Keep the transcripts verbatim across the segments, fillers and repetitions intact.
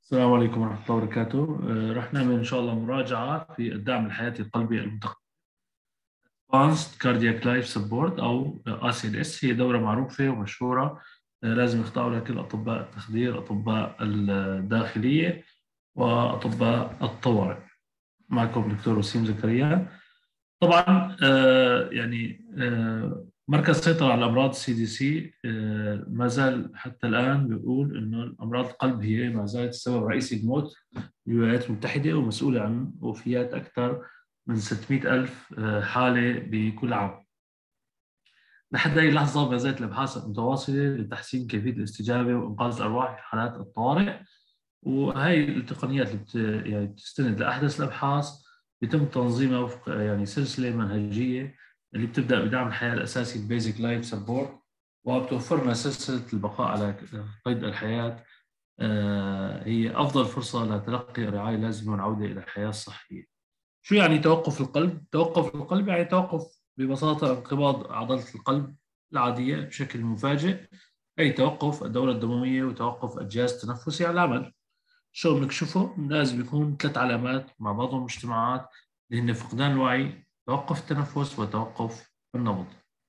السلام عليكم ورحمة الله وبركاته. آه، رح نعمل إن شاء الله مراجعة في الدعم الحياتي القلبي المتقدم Advanced Cardiac Life Support أو آي سي إل إس. هي دورة معروفة ومشهورة. آه، لازم يخضعوا لها كل أطباء التخدير، أطباء الداخلية، وأطباء الطوارئ. معكم دكتور وسيم زكريا. طبعا آه، يعني آه، مركز السيطرة على الأمراض السي دي سي ما زال حتى الآن بيقول إنه أمراض القلب هي ما زالت السبب الرئيسي للموت في الولايات المتحدة، ومسؤولة عن وفيات أكثر من ستمئة ألف آه، حالة بكل عام. لحد هذه اللحظة ما زالت الأبحاث متواصلة لتحسين كيفية الاستجابة وإنقاذ الأرواح في حالات الطوارئ. وهي التقنيات اللي بت يعني بتستند لأحدث الأبحاث، بيتم تنظيمها وفق يعني سلسلة منهجية اللي بتبدأ بدعم الحياة الأساسي البيزك لايف سبورت، وبتوفر لنا سلسلة البقاء على قيد الحياة. آه، هي أفضل فرصة لتلقي رعاية لازمة والعودة إلى الحياة الصحية. شو يعني توقف القلب؟ توقف القلب يعني توقف ببساطة انقباض عضلة القلب العادية بشكل مفاجئ، أي توقف الدورة الدموية وتوقف الجهاز التنفسي عن العمل. شو بنكشفه؟ لازم يكون ثلاث علامات مع بعضهم مجتمعات، اللي هن فقدان الوعي، توقف التنفس، وتوقف النبض.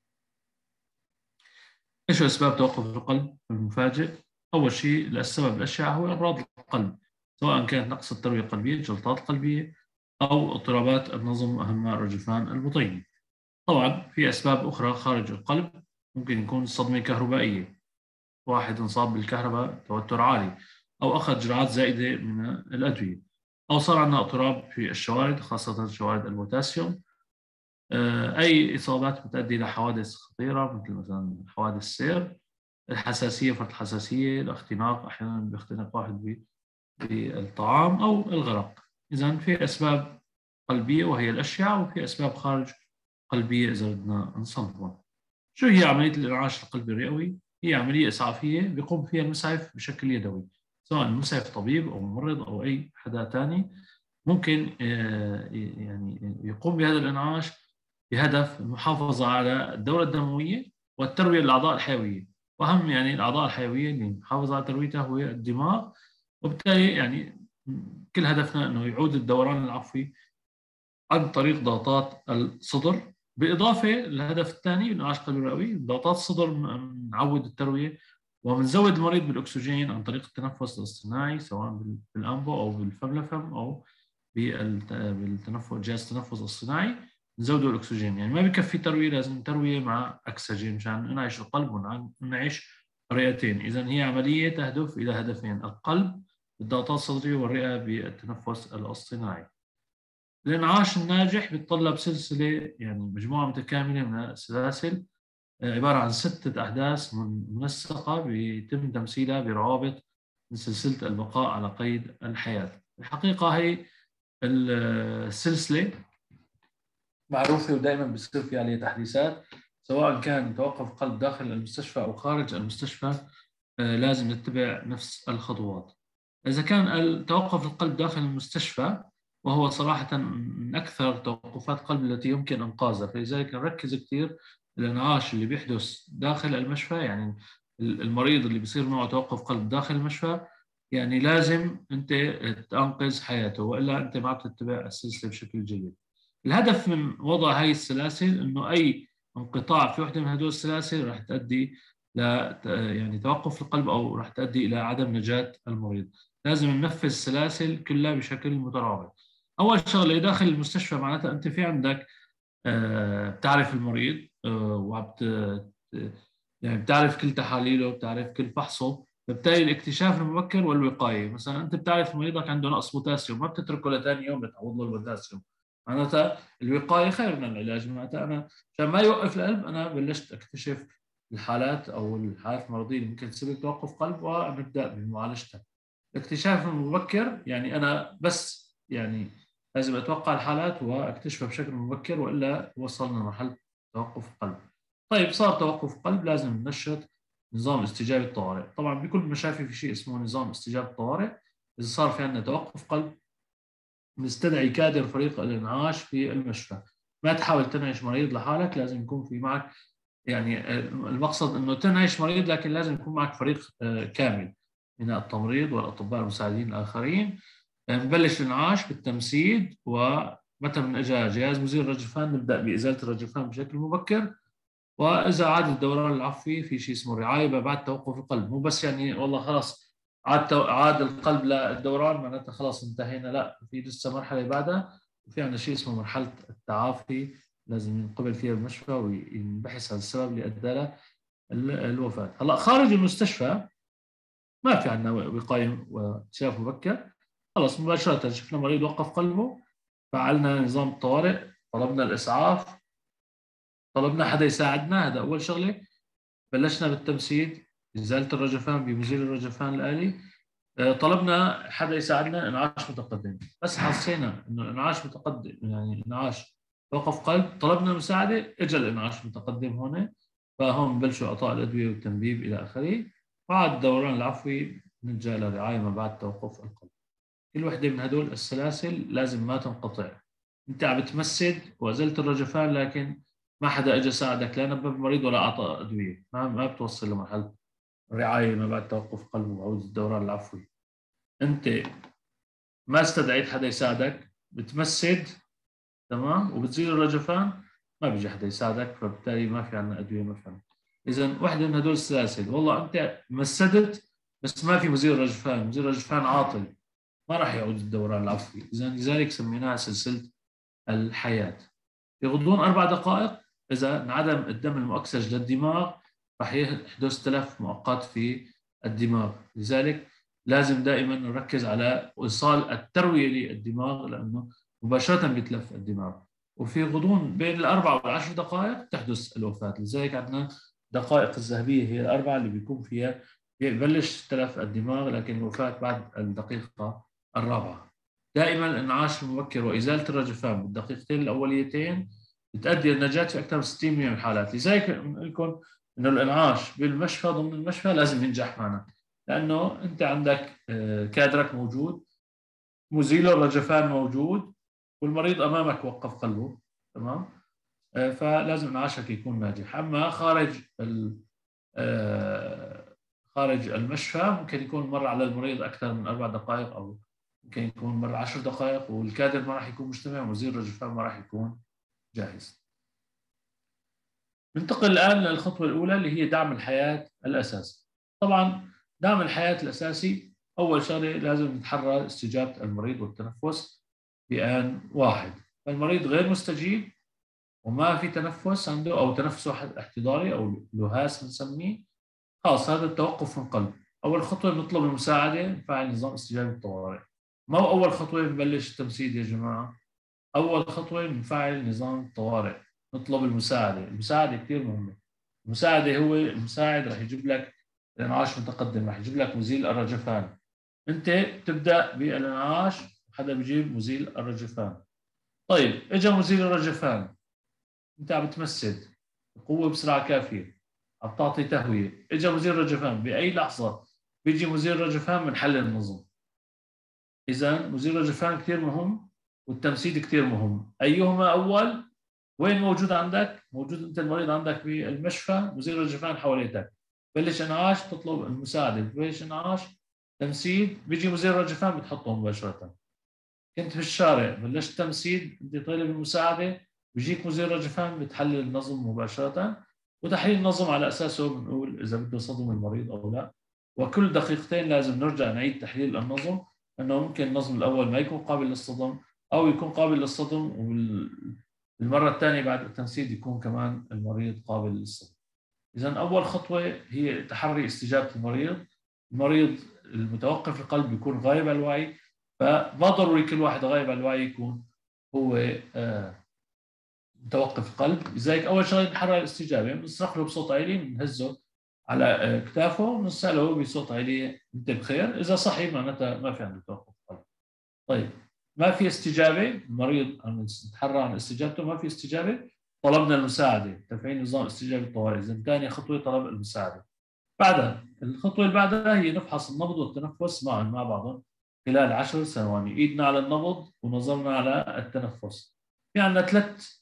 ايش هو اسباب توقف القلب المفاجئ؟ اول شيء السبب الاشعه هو امراض القلب، سواء كانت نقص الترويه القلبيه، جلطات قلبيه، او اضطرابات النظم، اهمها الرجفان البطيني. طبعا في اسباب اخرى خارج القلب، ممكن يكون صدمه كهربائيه، واحد انصاب بالكهرباء، توتر عالي، أو أخذ جرعات زائدة من الأدوية، أو صار عندنا اضطراب في الشوارد، خاصة شوارد البوتاسيوم. آه، أي إصابات بتؤدي إلى حوادث خطيرة مثل مثلا حوادث السير، الحساسية، فرط الحساسية، الاختناق، أحيانا بيختنق واحد بالطعام، أو الغرق. إذا في أسباب قلبية وهي الأشعة، وفي أسباب خارج قلبية إذا بدنا نصنفها. شو هي عملية الإنعاش القلبي الرئوي؟ هي عملية إسعافية بيقوم فيها المسعف بشكل يدوي، سواء المسعف طبيب أو ممرض أو أي حدا تاني. ممكن آه، يعني يقوم بهذا الإنعاش بهدف المحافظة على الدورة الدموية والتروية للأعضاء الحيوية. وأهم يعني الأعضاء الحيوية اللي محافظة على ترويتها هو الدماغ. وبالتالي يعني كل هدفنا أنه يعود الدوران العفوي عن طريق ضغطات الصدر. بالإضافة للهدف الثاني الإنعاش القلبي الرئوي، ضغطات الصدر بنعود التروية، وبنزود المريض بالأكسجين عن طريق التنفس الاصطناعي، سواء بالأنبو أو بالفم لفم أو بالتنفس جهاز التنفس الصناعي. نزوده الأكسجين، يعني ما بكفي تروية، لازم تروية مع أكسجين مشان ننعش القلب وننعش الرئتين. إذا هي عملية تهدف إلى هدفين: القلب بالضغطات الصدرية، والرئة بالتنفس الاصطناعي. الانعاش الناجح بيتطلب سلسلة، يعني مجموعة متكاملة من السلاسل، آه، عبارة عن ستة أحداث منسقة بيتم تمثيلها بروابط من سلسلة البقاء على قيد الحياة. الحقيقة هي السلسلة معروفة ودائما بيصير في عليها تحديثات، سواء كان توقف قلب داخل المستشفى أو خارج المستشفى. آه، لازم نتبع نفس الخطوات. إذا كان توقف القلب داخل المستشفى، وهو صراحة من أكثر توقفات القلب التي يمكن إنقاذها، فلذلك نركز كثير الإنعاش اللي بيحدث داخل المشفى. يعني المريض اللي بيصير معه توقف قلب داخل المشفى، يعني لازم أنت تنقذ حياته، وإلا أنت ما بتتبع السلسلة بشكل جيد. الهدف من وضع هاي السلاسل إنه أي انقطاع في وحدة من هدول السلاسل راح تؤدي ل يعني توقف القلب، أو راح تؤدي إلى عدم نجاة المريض. لازم ننفذ السلاسل كلها بشكل مترابط. أول شغلة داخل المستشفى، معناتها أنت في عندك آه، بتعرف المريض، آه، وبت يعني بتعرف كل تحاليله، بتعرف كل فحصه. بالتالي الاكتشاف المبكر والوقاية، مثلا أنت بتعرف مريضك عنده نقص بوتاسيوم، ما بتتركه لثاني يوم بتعوض له البوتاسيوم. معناتها الوقاية خير من العلاج. معناتها أنا عشان ما يوقف القلب، أنا بلشت أكتشف الحالات أو الحالات المرضية اللي ممكن تسبب توقف قلب ونبدأ بمعالجتها. الاكتشاف المبكر يعني أنا بس يعني لازم أتوقع الحالات وأكتشفها بشكل مبكر، وإلا وصلنا لمرحلة توقف القلب. طيب صار توقف قلب، لازم ننشط نظام استجابة الطوارئ. طبعا بكل المشافي في شيء اسمه نظام استجابة الطوارئ. إذا صار في عندنا توقف قلب، نستدعي كادر فريق الإنعاش في المشفى. ما تحاول تنعش مريض لحالك، لازم يكون في معك، يعني المقصد انه تنعش مريض، لكن لازم يكون معك فريق آه، كامل. من التمريض والأطباء المساعدين الآخرين. نبلش الإنعاش بالتمسيد، ومتى من اجى جهاز مزيل الرجفان نبدأ بإزالة الرجفان بشكل مبكر. وإذا عاد الدوران العفوي في شيء اسمه الرعاية بعد توقف القلب. مو بس يعني والله خلاص عاد عاد القلب للدوران معناتها خلاص انتهينا، لا، في لسه مرحلة بعدها، وفي عندنا شيء اسمه مرحلة التعافي لازم ينقبل فيها بالمشفى وينبحث عن السبب اللي أدى له الوفاة. هلا خارج المستشفى ما في عندنا وقاية واكتشاف مبكر، خلص مباشرة شفنا مريض وقف قلبه، فعلنا نظام الطوارئ، طلبنا الإسعاف، طلبنا حدا يساعدنا، هذا أول شغلة. بلشنا بالتمسيد، إزالة الرجفان بمزيل الرجفان الآلي. طلبنا حدا يساعدنا إنعاش متقدم، بس حسينا إنه الإنعاش متقدم يعني إنعاش وقف قلب، طلبنا مساعدة، إجا الإنعاش متقدم هون، فهون بلشوا إعطاء الأدوية والتنبيب إلى آخره. بعد الدوران العفوي نلجأ لرعاية ما بعد توقف القلب. كل وحدة من هدول السلاسل لازم ما تنقطع. أنت عم بتمسد وأزلت الرجفان، لكن ما حدا اجى ساعدك، لا نبب المريض ولا اعطى ادويه، ما ما بتوصل لمرحله الرعايه ما بعد توقف قلب وعوده الدوران العفوي. انت ما استدعيت حدا يساعدك، بتمسد تمام وبتزيل الرجفان، ما بيجي حدا يساعدك، فبالتالي ما في عندنا ادويه، ما في عندنا. اذا وحده من هدول السلاسل، والله انت مسدت بس ما في مزيل رجفان، مزيل رجفان عاطل، ما راح يعود الدوران العفوي. اذا لذلك سميناها سلسله الحياه. في غضون اربع دقائق إذا انعدم الدم المؤكسج للدماغ راح يحدث تلف مؤقت في الدماغ. لذلك لازم دائما نركز على إيصال التروية للدماغ، لأنه مباشرة بيتلف الدماغ. وفي غضون بين الأربع والعشر دقائق تحدث الوفاة. لذلك عندنا دقائق الذهبية هي الأربعة اللي بيكون فيها يبلش تلف الدماغ، لكن الوفاة بعد الدقيقة الرابعة. دائما الانعاش المبكر وإزالة الرجفان بالدقيقتين الأوليتين بتؤدي النجاة في أكثر من ستين بالمئة من الحالات. لذلك بنقول لكم إنه الإنعاش بالمشفى ضمن المشفى لازم ينجح معنا، لأنه أنت عندك كادرك موجود، مزيل الرجفان موجود، والمريض أمامك وقف قلبه، تمام؟ فلازم إنعاشك يكون ناجح. أما خارج خارج المشفى ممكن يكون مر على المريض أكثر من أربع دقائق، أو ممكن يكون مر عشر دقائق، والكادر ما راح يكون مجتمع، ومزيل الرجفان ما راح يكون جاهز. ننتقل الآن للخطوة الأولى اللي هي دعم الحياة الأساسي. طبعا دعم الحياة الأساسي أول شغلة لازم نتحرى استجابة المريض والتنفس بآن واحد. فالمريض غير مستجيب وما في تنفس عنده، أو تنفسه احتضاري أو لهاس بنسميه، خلاص هذا التوقف من القلب. أول خطوة بنطلب المساعدة، نفعل نظام استجابة الطوارئ. ما هو أول خطوة بنبلش التمسيد يا جماعة، أول خطوة بنفعل نظام الطوارئ، نطلب المساعدة. المساعدة كثير مهمة. المساعدة هو المساعد راح يجيب لك الإنعاش متقدم، راح يجيب لك مزيل الرجفان. أنت بتبدأ بالإنعاش، حدا بيجيب مزيل الرجفان. طيب إجا مزيل الرجفان، أنت عم بتمسد بقوة بسرعة كافية، عم تعطي تهوية، إجا مزيل الرجفان، بأي لحظة بيجي مزيل الرجفان بنحلل النظم. إذا مزيل الرجفان كثير مهم والتمسيد كثير مهم. أيهما أول؟ وين موجود عندك؟ موجود أنت المريض عندك بالمشفى، مزيل الرجفان حواليتك، بلش انعاش تطلب المساعدة، بلش انعاش تمسيد، بيجي مزيل الرجفان بتحطه مباشرة. كنت في الشارع بلشت تمسيد، بدي طالب المساعدة، بيجيك مزيل الرجفان بتحلل النظم مباشرة. وتحليل النظم على أساسه بنقول إذا بده صدم المريض أو لا. وكل دقيقتين لازم نرجع نعيد تحليل النظم، لأنه ممكن النظم الأول ما يكون قابل للصدم، أو يكون قابل للصدم والمرة الثانية بعد التمسيد يكون كمان المريض قابل للصدم. إذا أول خطوة هي تحري استجابة المريض. المريض المتوقف القلب بيكون غايب عن الوعي، فما ضروري كل واحد غايب عن الوعي يكون هو آه متوقف القلب. لذلك أول شغلة نحرر الاستجابة، بنصرخ له بصوت عالي، بنهزه على آه كتافه، بنسأله بصوت عالي أنت بخير. إذا صحي معناتها ما في عنده توقف قلب. طيب ما في استجابة، المريض عم نتحرى عن استجابته، ما في استجابة، طلبنا المساعدة، تفعيل نظام استجابة الطوارئ. إذا ثاني خطوة طلب المساعدة. بعدها الخطوة اللي بعدها هي نفحص النبض والتنفس معا مع بعضهم خلال عشر ثواني. ايدنا على النبض ونظرنا على التنفس. في عندنا ثلاث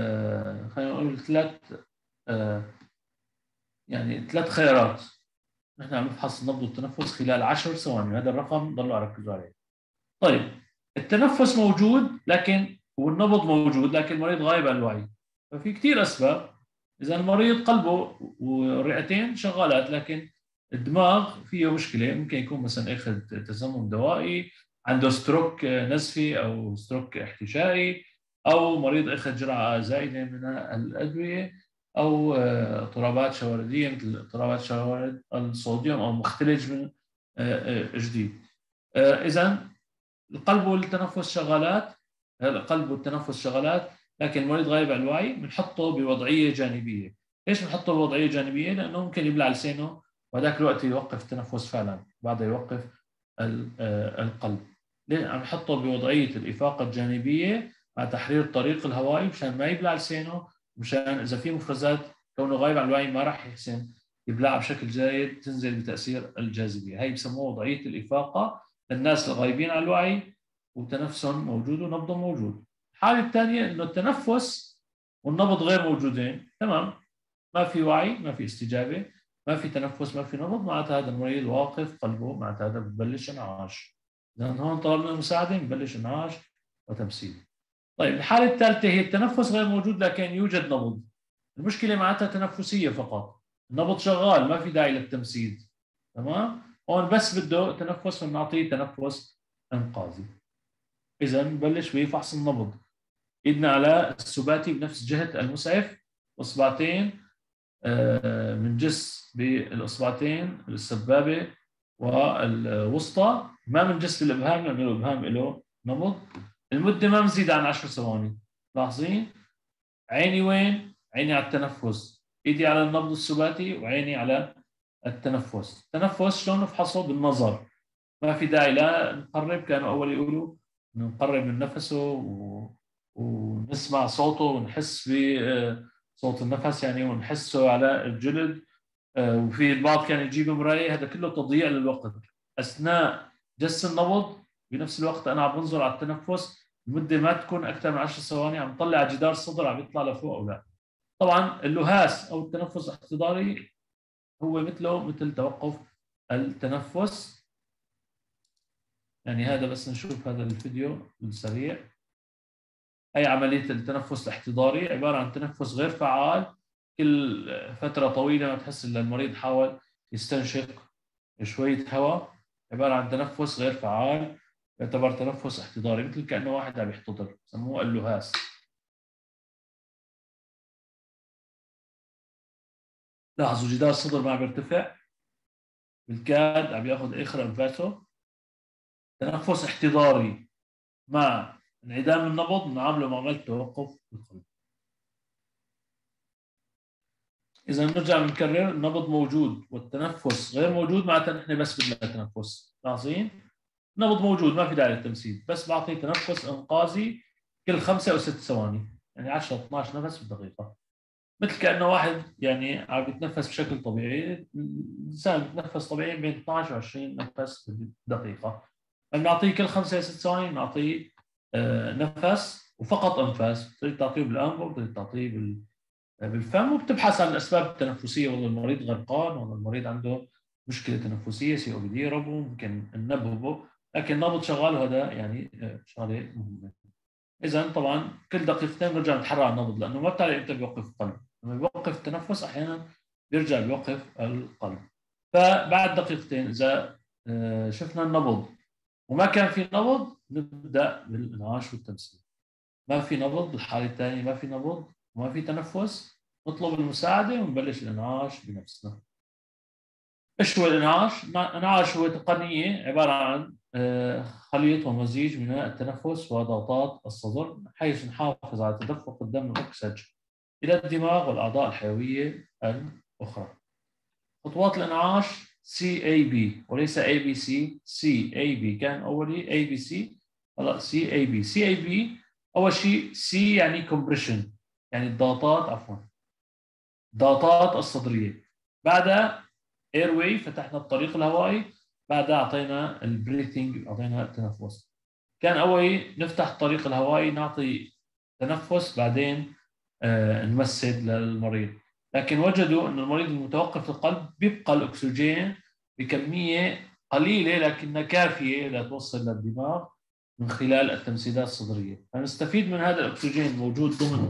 آه خلينا نقول ثلاث آه يعني ثلاث خيارات. نحن عم نفحص النبض والتنفس خلال عشر ثواني، هذا الرقم ضلوا ركزوا عليه. طيب التنفس موجود لكن والنبض موجود لكن المريض غايب عن الوعي، ففي كثير اسباب. اذا المريض قلبه والرئتين شغالات لكن الدماغ فيه مشكله، ممكن يكون مثلا اخذ تسمم دوائي، عنده ستروك نزفي او ستروك احتشائي، او مريض اخذ جرعه زائده من الادويه، او اضطرابات شوارديه مثل اضطرابات شوارد الصوديوم او مختلج من جديد. اذا القلب والتنفس شغالات، القلب والتنفس شغالات لكن المريض غايب عن الوعي، بنحطه بوضعيه جانبيه. ليش بنحطه بوضعيه جانبيه؟ لانه ممكن يبلع لسانه وهذاك الوقت يوقف التنفس فعلا، بعده يوقف القلب. ليه عم نحطه بوضعيه الافاقه الجانبيه مع تحرير الطريق الهوائي مشان ما يبلع لسانه، مشان اذا في مفرزات كونه غايب عن الوعي ما راح يحسن يبلعها بشكل جيد تنزل بتاثير الجاذبيه. هي بسموها وضعيه الافاقه للناس الغايبين عن الوعي وتنفسهم موجود ونبضهم موجود. الحاله الثانيه انه التنفس والنبض غير موجودين، تمام، ما في وعي، ما في استجابه، ما في تنفس، ما في نبض، معناتها هذا المريض واقف قلبه، معناتها هذا ببلش انعاش. اذا هون طلبنا مساعده ببلش انعاش وتمثيل. طيب الحاله الثالثه هي التنفس غير موجود لكن يوجد نبض. المشكله معناتها تنفسيه فقط، النبض شغال ما في داعي للتمثيل، تمام. هون بس بده تنفس بنعطيه تنفس انقاذي. اذا نبلش بفحص النبض، ايدنا على السباتي بنفس جهه المسعف، اصبعتين بنجس بالاصبعتين السبابه والوسطى، ما بنجس بالابهام لانه الابهام له نبض. المده ما بنزيد عن عشر ثواني. لاحظين عيني وين؟ عيني على التنفس، ايدي على النبض السباتي وعيني على التنفس. التنفس شلون نفحصه؟ بالنظر، ما في داعي لا نقرب، كانوا اول يقولوا نقرب من نفسه و... ونسمع صوته ونحس بصوت النفس يعني ونحسه على الجلد. وفي البعض كان يجيب مرايه، هذا كله تضييع للوقت. اثناء جس النبض بنفس الوقت انا عم بنظر على التنفس، المده ما تكون اكثر من عشر ثواني، عم طلع على جدار الصدر عم يطلع لفوق او لا. طبعا اللهاس او التنفس الاحتضاري هو مثله مثل توقف التنفس. يعني هذا بس نشوف هذا الفيديو السريع. هي عملية التنفس الاحتضاري عبارة عن تنفس غير فعال، كل فترة طويلة ما تحس ان المريض حاول يستنشق شوية هواء، عبارة عن تنفس غير فعال، يعتبر تنفس احتضاري مثل كأنه واحد عم يحتضر، سموه اللهاس. لاحظوا جدار الصدر ما عم يرتفع، بالكاد عم ياخذ اخر انفاسه. تنفس احتضاري مع انعدام النبض نعامله معاملة توقف القلب. إذا نرجع بنكرر، النبض موجود والتنفس غير موجود، معناتها نحن بس بدنا تنفس. لاحظين؟ النبض موجود ما في داعي للتمثيل، بس بعطي تنفس انقاذي كل خمسة او ست ثواني، يعني عشرة اثنعش نفس بالدقيقة. مثل كأنه واحد يعني عم يتنفس بشكل طبيعي، الإنسان بيتنفس طبيعي بين اثنعش و عشرين نفس بالدقيقة. بنعطيه كل خمسة ست ثواني بنعطيه آه نفس وفقط انفاس، بتقدر تعطيه بالانف وبتقدر تعطيه بال بالفم، وبتبحث عن الاسباب التنفسيه، والله المريض غرقان، والله المريض عنده مشكله تنفسيه سي او بي دي ربو، ممكن ننبهه، لكن نبض شغال وهذا يعني شغله مهمه. اذا طبعا كل دقيقتين بنرجع نتحرى على النبض لانه ما بتعرف امتى بيوقف القلب، لما بيوقف التنفس احيانا بيرجع بيوقف القلب. فبعد دقيقتين اذا شفنا النبض وما كان في نبض نبدا بالانعاش والتمثيل. ما في نبض بالحاله الثانيه، ما في نبض وما في تنفس، نطلب المساعده ونبلش الانعاش بنفسنا. ايش هو الانعاش؟ الانعاش هو تقنيه عباره عن خليط ومزيج من التنفس وضغطات الصدر، حيث نحافظ على تدفق الدم الاكسج الى الدماغ والاعضاء الحيويه الاخرى. خطوات الانعاش سي اي بي وليس اي بي سي، سي اي بي، كان اولي اي بي سي، هلا سي اي بي. سي اي بي اول شيء سي يعني كومبريشن، يعني الضغطات، عفوا الضغطات الصدريه. بعدها اير واي، فتحنا الطريق الهوائي. بعدها اعطينا البريثنج، اعطينا التنفس. كان اول نفتح الطريق الهوائي نعطي تنفس، بعدين آه نمسد للمريض، لكن وجدوا ان المريض المتوقف القلب بيبقى الاكسجين بكمية قليلة لكنها كافية لتوصل للدماغ من خلال التمثيلات الصدرية. فنستفيد من هذا الأكسجين الموجود ضمن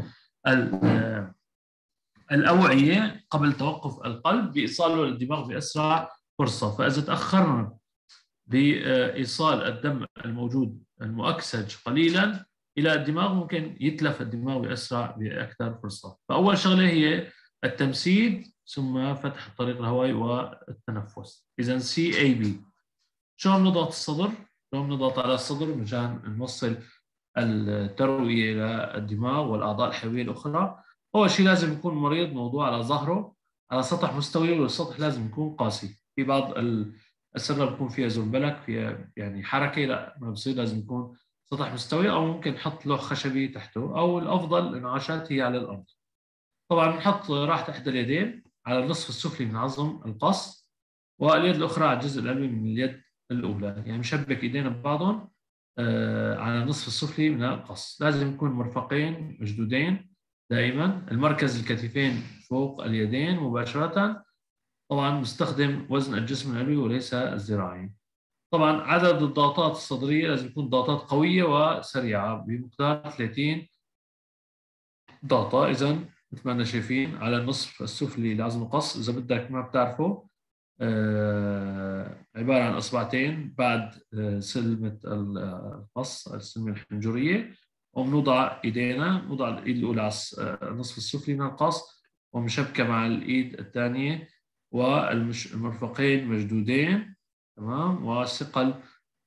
الأوعية قبل توقف القلب بإيصاله للدماغ بأسرع فرصة. فإذا تأخرنا بإيصال الدم الموجود المؤكسج قليلا إلى الدماغ ممكن يتلف الدماغ بأسرع بأكثر فرصة. فأول شغلة هي التمثيل ثم فتح الطريق الهوائي والتنفس. إذا سي اي بي. شلون نضغط الصدر؟ شلون نضغط على الصدر مشان نوصل التروية إلى الدماغ والأعضاء الحيوية الأخرى؟ أول شيء لازم يكون المريض موضوع على ظهره على سطح مستوي، والسطح لازم يكون قاسي. في بعض السرة بيكون فيها زلبلك، فيها يعني حركة، لا ما بصير، لازم يكون سطح مستوي، أو ممكن نحط لوح خشبي تحته، أو الأفضل الانعاشات هي على الأرض. طبعا بنحط راحة إحدى اليدين على النصف السفلي من عظم القص، واليد الأخرى على الجزء العلوي من اليد الأولى، يعني مشبك إيدينا ببعضهم آه على النصف السفلي من القص. لازم يكون مرفقين مشدودين دائما، المركز الكتفين فوق اليدين مباشرة. طبعا نستخدم وزن الجسم العلوي وليس الذراعين. طبعا عدد الضغطات الصدرية لازم تكون ضغطات قوية وسريعة بمقدار ثلاثين ضغطة. إذا مثل ما احنا شايفين على النصف السفلي لعظم القص، إذا بدك ما بتعرفه آه عبارة عن إصبعتين بعد آه سلمة القص، السلمة الحنجرية، وبنوضع إيدينا، نوضع الإيد الأولى على النصف السفلي من القص ومشبكة مع الإيد الثانية، والمرفقين مشدودين، تمام، وثقل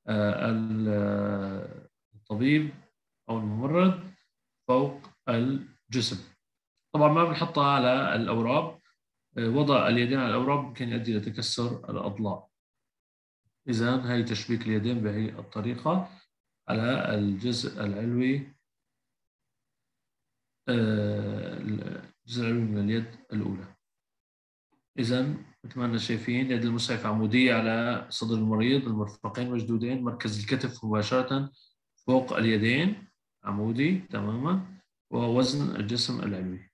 آه الطبيب أو الممرض فوق الجسم. طبعا ما بنحطها على الأوراب، وضع اليدين على الأوراب ممكن يؤدي إلى تكسر الأضلاع. إذا هي تشبيك اليدين بهي الطريقة على الجزء العلوي، الجزء العلوي من اليد الأولى. إذا مثل ما احنا شايفين يد المسعف عمودية على صدر المريض، المرفقين مشدودين، مركز الكتف مباشرة فوق اليدين عمودي تماما، ووزن الجسم العلوي.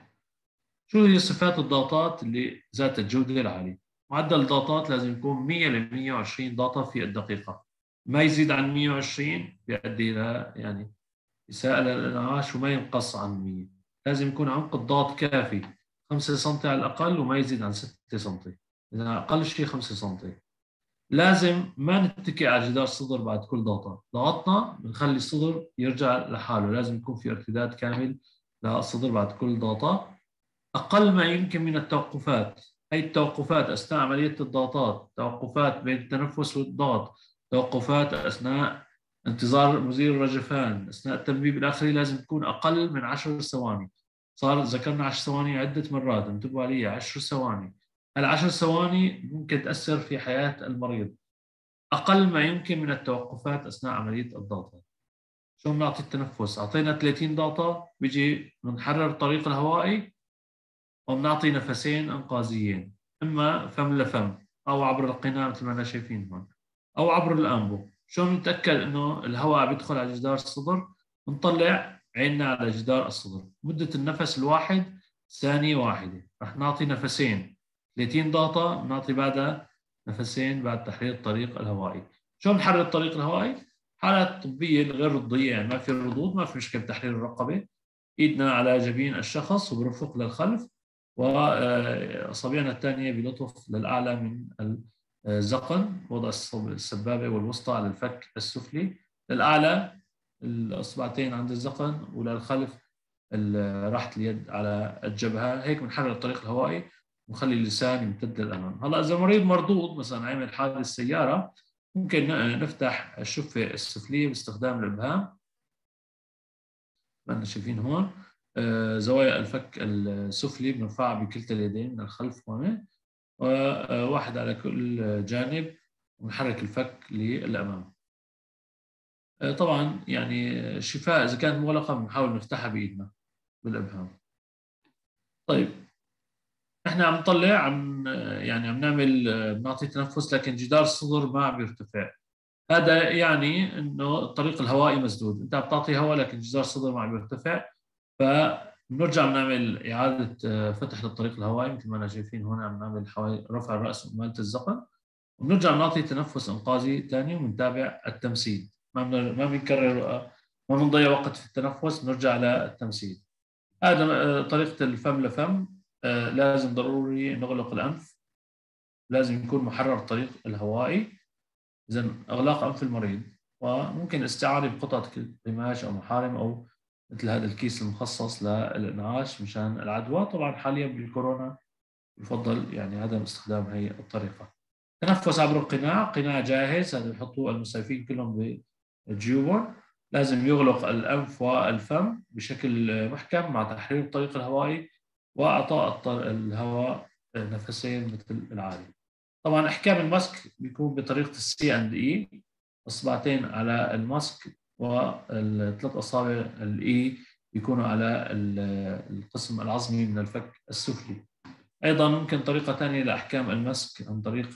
شو هي صفات الضغطات اللي ذات الجودة العالية؟ معدل الضغطات لازم يكون مئة ل مئة وعشرين ضغطة في الدقيقة، ما يزيد عن مئة وعشرين بيؤدي إلى يعني إساءة للإنعاش، وما ينقص عن مئة. لازم يكون عمق الضغط كافي خمسة سم على الأقل، وما يزيد عن ستة سم، إذا أقل شيء خمسة سم. لازم ما نتكئ على جدار الصدر بعد كل ضغطة، ضغطنا بنخلي الصدر يرجع لحاله، لازم يكون في ارتداد كامل للصدر بعد كل ضغطة. أقل ما يمكن من التوقفات، أي التوقفات أثناء عملية الضغطات، توقفات بين التنفس والضغط، توقفات أثناء انتظار مزيل الرجفان، أثناء التنبيب الآخري، لازم تكون أقل من عشر ثواني. صار ذكرنا عشر ثواني عدة مرات، انتبهوا علي، عشر ثواني. العشر ثواني ممكن تأثر في حياة المريض. أقل ما يمكن من التوقفات أثناء عملية الضغط. شو بنعطي التنفس؟ أعطينا ثلاثين ضغطة، بيجي بنحرر الطريق الهوائي وبنعطي نفسين انقاذيين، اما فم لفم او عبر القناع مثل ما احنا شايفين هون، او عبر الانبو. شلون نتاكد انه الهواء بيدخل على جدار الصدر؟ بنطلع عيننا على جدار الصدر، مده النفس الواحد ثانيه واحده، رح نعطي نفسين ثلاثين ضغطه، بنعطي بعدها نفسين بعد تحرير الطريق الهوائي. شلون نحرر الطريق الهوائي؟ حالات طبيه غير رضيه، يعني ما في رضوض، ما في مشكله بتحرير الرقبه، ايدنا على جبين الشخص وبرفق للخلف، وأصابعنا الثانية بلطف للأعلى من الذقن، وضع السبابة والوسطى على الفك السفلي، للأعلى الأصبعتين عند الذقن، وللخلف راحة اليد على الجبهة. هيك بنحرر الطريق الهوائي ونخلي اللسان يمتد للأمام. هلا إذا مريض مردود مثلا عمل حادث سيارة، ممكن نفتح الشفة السفلية باستخدام الإبهام، ما شايفين هون. آه زوايا الفك السفلي بنرفعها بكلتا اليدين من الخلف هون، وواحد على كل جانب، ونحرك الفك للأمام. آه طبعا يعني الشفاه إذا كانت مغلقة بنحاول نفتحها بإيدنا بالإبهام. طيب احنا عم نطلع عم يعني عم نعمل بنعطي تنفس، لكن جدار الصدر ما عم يرتفع. هذا يعني انه الطريق الهوائي مسدود، انت عم تعطي هواء لكن جدار الصدر ما عم يرتفع. فبنرجع بنعمل إعادة فتح للطريق الهوائي مثل ما أنا شايفين هون، عم نعمل حوالي رفع الرأس ومالة الذقن، وبنرجع نعطي تنفس انقاذي ثاني وبنتابع التمثيل. ما ما بنكرر، ما بنضيع وقت في التنفس، بنرجع للتمثيل. هذا طريقة الفم لفم. لازم ضروري نغلق الأنف، لازم يكون محرر الطريق الهوائي. إذا إغلاق أنف المريض، وممكن استعارة بقطعة قماش أو محارم أو مثل هذا الكيس المخصص للإنعاش مشان العدوى. طبعا حاليا بالكورونا يفضل يعني عدم استخدام هي الطريقة. تنفس عبر القناع، قناع جاهز هذا بيحطوه المسعفين كلهم بجيوبهم. لازم يغلق الأنف والفم بشكل محكم مع تحرير الطريق الهوائي وإعطاء الهواء نفسين مثل العادي. طبعا إحكام الماسك بيكون بطريقة السي اند اي، إصبعتين على الماسك والثلاث أصابع الاي بيكونوا على القسم العظمي من الفك السفلي. أيضا ممكن طريقة ثانية لإحكام الماسك عن طريق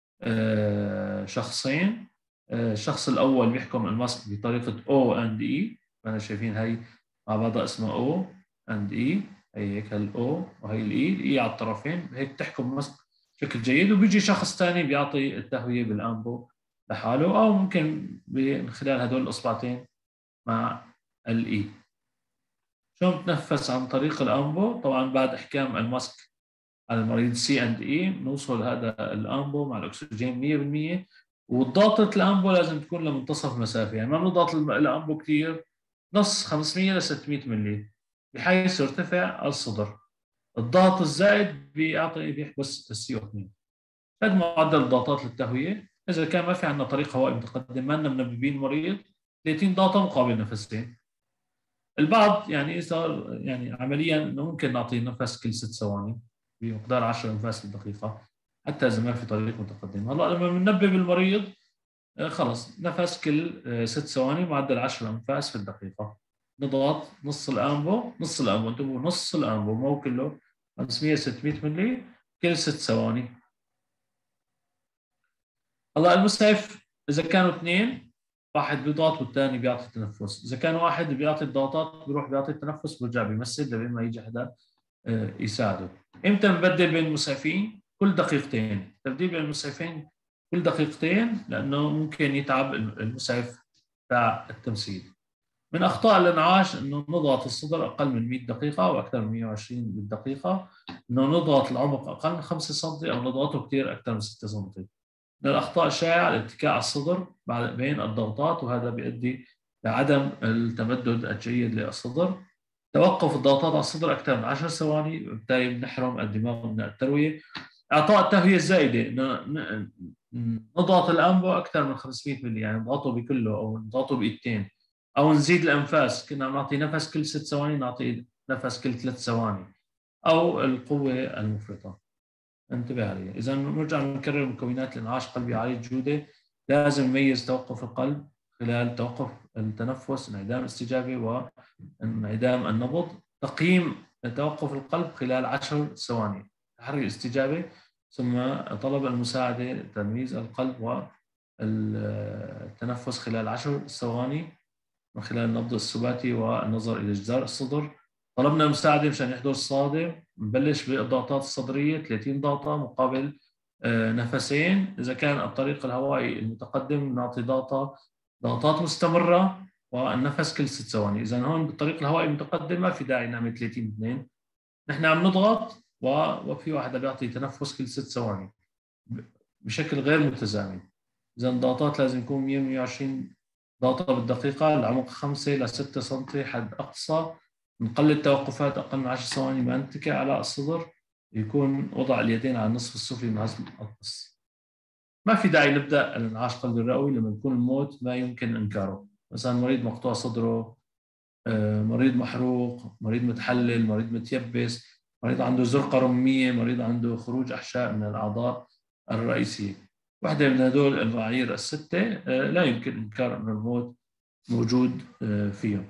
شخصين. الشخص الأول بيحكم الماسك بطريقة O and E، أنا شايفين هاي مع بعضها اسمها O and E، هي هيك الأو وهي الإي، الإي على الطرفين، هيك تحكم الماسك بشكل جيد. وبيجي شخص ثاني بيعطي التهوية بالأنبو لحاله، أو ممكن من خلال هدول الإصبعتين مع الإي. شلون بتنفس عن طريق الأنبو؟ طبعا بعد إحكام الماسك على المريض سي اند اي بنوصل هذا الأنبو مع الأكسجين مية بالمية، وضغطة الأنبو لازم تكون لمنتصف مسافة، يعني ما بنضغط الأنبو كثير، نص خمسمية ل ستمية ملي بحيث يرتفع الصدر. الضغط الزائد بيعطي بيحبس السي او اثنين. هذا معدل الضغطات للتهوية. إذا كان ما في عندنا طريق هوائي متقدم ما لنا منببين المريض، ثلاثين ضغطة مقابل نفسين. البعض يعني صار يعني عمليا انه ممكن نعطيه نفس كل ست ثواني بمقدار عشرة انفاس بالدقيقه حتى اذا ما في طريق متقدم. هلا لما بننبه المريض خلص نفس كل ست ثواني معدل عشرة انفاس في الدقيقه. نضغط نص الانبو، نص الانبو انتبهوا، نص الانبو مو كله، خمسمية ستمية ملي كل ست ثواني. هلا المسعف اذا كانوا اثنين، واحد بيضغط والثاني بيعطي التنفس. اذا كان واحد بيعطي الضغطات بيروح بيعطي التنفس بيرجع بيمثل لبين ما يجي حدا يساعده. امتى نبدل بين المسعفين؟ كل دقيقتين. تبديل بين المسعفين كل دقيقتين لانه ممكن يتعب المسعف تاع التمثيل. من اخطاء الانعاش انه نضغط الصدر اقل من مية دقيقه او اكثر من مية وعشرين بالدقيقه، انه نضغط العمق اقل من خمسة سم او نضغطه كثير اكثر من ستة سم. من الأخطاء الشائعة الاتكاء على الصدر بين الضغطات، وهذا بيؤدي لعدم التمدد الجيد للصدر. توقف الضغطات على الصدر أكثر من عشر ثواني بالتالي بنحرم الدماغ من التروية. إعطاء التهوية الزائدة، نضغط الأنبو أكثر من خمسمية ملي، يعني نضغطه بكله أو نضغطه بإيدتين، أو نزيد الأنفاس، كنا نعطي نفس كل ست ثواني نعطي نفس كل ثلاث ثواني، أو القوة المفرطة. انتبه عليه. إذا نرجع نكرر مكونات الإنعاش قلبي عالي الجودة، لازم نميز توقف القلب خلال توقف التنفس، انعدام الاستجابة وانعدام النبض. تقييم توقف القلب خلال عشر ثواني، تحري الاستجابة، ثم طلب المساعدة لتمييز القلب والتنفس خلال عشر ثواني من خلال النبض السباتي والنظر إلى جدار الصدر. طلبنا المساعدة مشان يحضر الصادم. نبلش بالضغطات الصدرية ثلاثين ضغطة مقابل نفسين. إذا كان الطريق الهوائي المتقدم نعطي ضغطة ضغطات مستمرة والنفس كل ست ثواني. إذا هون بالطريق الهوائي المتقدم ما في داعي نعمل ثلاثين اثنين، نحن عم نضغط وفي واحد بيعطي تنفس كل ست ثواني بشكل غير متزامن. إذا الضغطات لازم يكون مية مية وعشرين ضغطة بالدقيقة، العمق خمسة ل ستة سم حد أقصى. نقلل التوقفات أقل من عشر ثواني، ما نتكئ على الصدر، يكون وضع اليدين على النصف السفلي من عزم القص. ما في داعي نبدأ الانعاش قلبي الرئوي لما يكون الموت ما يمكن إنكاره، مثلا مريض مقطوع صدره، مريض محروق، مريض متحلل، مريض متيبس، مريض عنده زرقة رمية، مريض عنده خروج أحشاء من الأعضاء الرئيسية. واحدة من هدول المعايير الستة لا يمكن إنكار أن الموت موجود فيهم.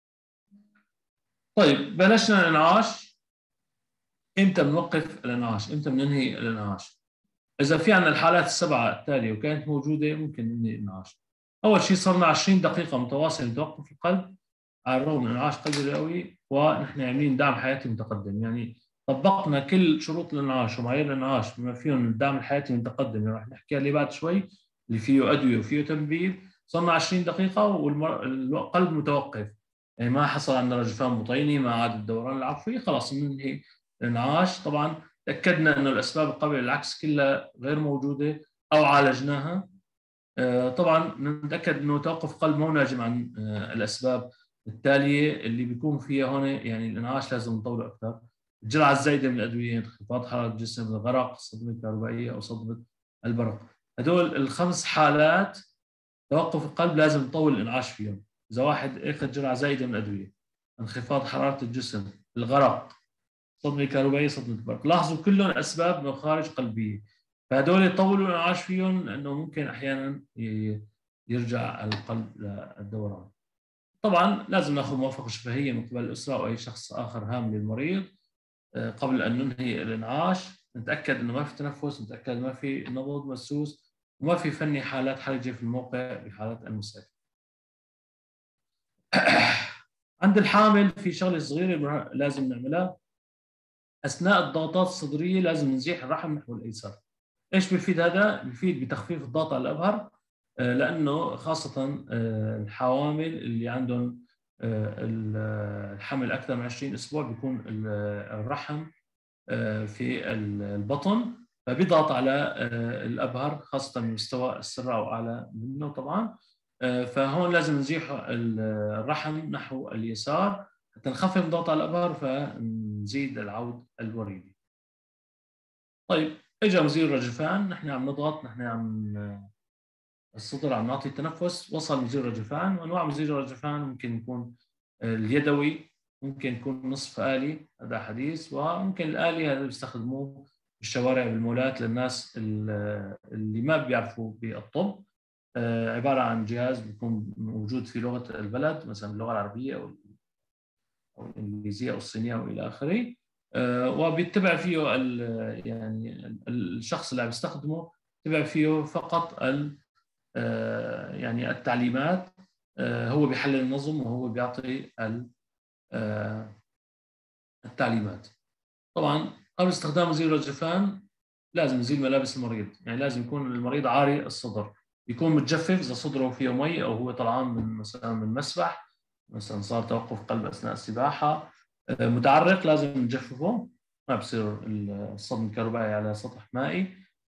طيب بلشنا الانعاش، امتى بنوقف الانعاش؟ امتى بننهي الانعاش؟ اذا في عندنا الحالات السبعه التاليه وكانت موجوده ممكن ننهي الانعاش. اول شيء صرنا عشرين دقيقه متواصله لتوقف القلب على الرغم من انعاش قلبي رئوي ونحن عاملين دعم حياتي متقدم، يعني طبقنا كل شروط الانعاش ومعايير الانعاش بما فيهم الدعم الحياتي المتقدم اللي راح نحكي عليه بعد شوي، اللي فيه ادويه وفيه تنبيب، صرنا عشرين دقيقه والقلب متوقف، يعني ما حصل عندنا رجفان بطيني، ما عاد الدوران العفوي، خلاص بننهي الانعاش. طبعا تاكدنا انه الاسباب القابله للعكس كلها غير موجوده او عالجناها. طبعا نتاكد انه توقف القلب مو ناجم عن الاسباب التاليه اللي بيكون فيها هون، يعني الانعاش لازم نطوله اكثر: الجرعه الزايده من الادويه، انخفاض حراره الجسم، الغرق، الصدمه الكهربائيه او صدمه البرق. هدول الخمس حالات توقف القلب لازم نطول الانعاش فيهم. اذا واحد اخذ جرعه زايده من الادويه، انخفاض حراره الجسم، الغرق، صدمه كهربائيه، صدمه البرق، لاحظوا كلهم اسباب مخارج قلبيه، فهدول يطولوا الانعاش فيهم لانه ممكن احيانا يرجع القلب للدوران. طبعا لازم ناخذ موافقه شفهيه من قبل الاسره او اي شخص اخر هام للمريض قبل ان ننهي الانعاش. نتاكد انه ما في تنفس، نتاكد انه ما في نبض مسوس، وما في فني حالات حرجه في الموقع بحالات المسافر. عند الحامل في شغله صغيره لازم نعملها: اثناء الضغطات الصدريه لازم نزيح الرحم نحو الايسر. ايش بيفيد هذا؟ بيفيد بتخفيف الضغط على الابهر، لانه خاصه الحوامل اللي عندهم الحمل اكثر من عشرين اسبوع بيكون الرحم في البطن، فبيضغط على الابهر خاصه من مستوى السره او اعلى منه طبعا. فهون لازم نزيح الرحم نحو اليسار حتى نخفف الضغط على الابهر فنزيد العود الوريدي. طيب اجى مزيل الرجفان، نحن عم نضغط، نحن عم الصدر عم نعطي تنفس، وصل مزيل الرجفان. وانواع مزيل الرجفان ممكن يكون اليدوي، ممكن يكون نصف آلي، هذا حديث، وممكن الآلي هذا بيستخدموه بالشوارع بالمولات للناس اللي ما بيعرفوا بالطب. عبارة عن جهاز بيكون موجود في لغة البلد، مثلا اللغة العربية أو الإنجليزية أو الصينية وإلى آخره، وبيتبع فيه يعني الشخص اللي عم يستخدمه بيتبع فيه فقط ال يعني التعليمات. هو بيحلل النظم وهو بيعطي التعليمات. طبعا قبل استخدام مزيل الرجفان لازم نزيل ملابس المريض، يعني لازم يكون المريض عاري الصدر، يكون متجفف اذا صدره فيه مي او هو طلعان من مثلا من مسبح، مثلا صار توقف قلب اثناء السباحه، متعرق لازم نجففه، ما بصير الصدمه الكهربائيه على سطح مائي.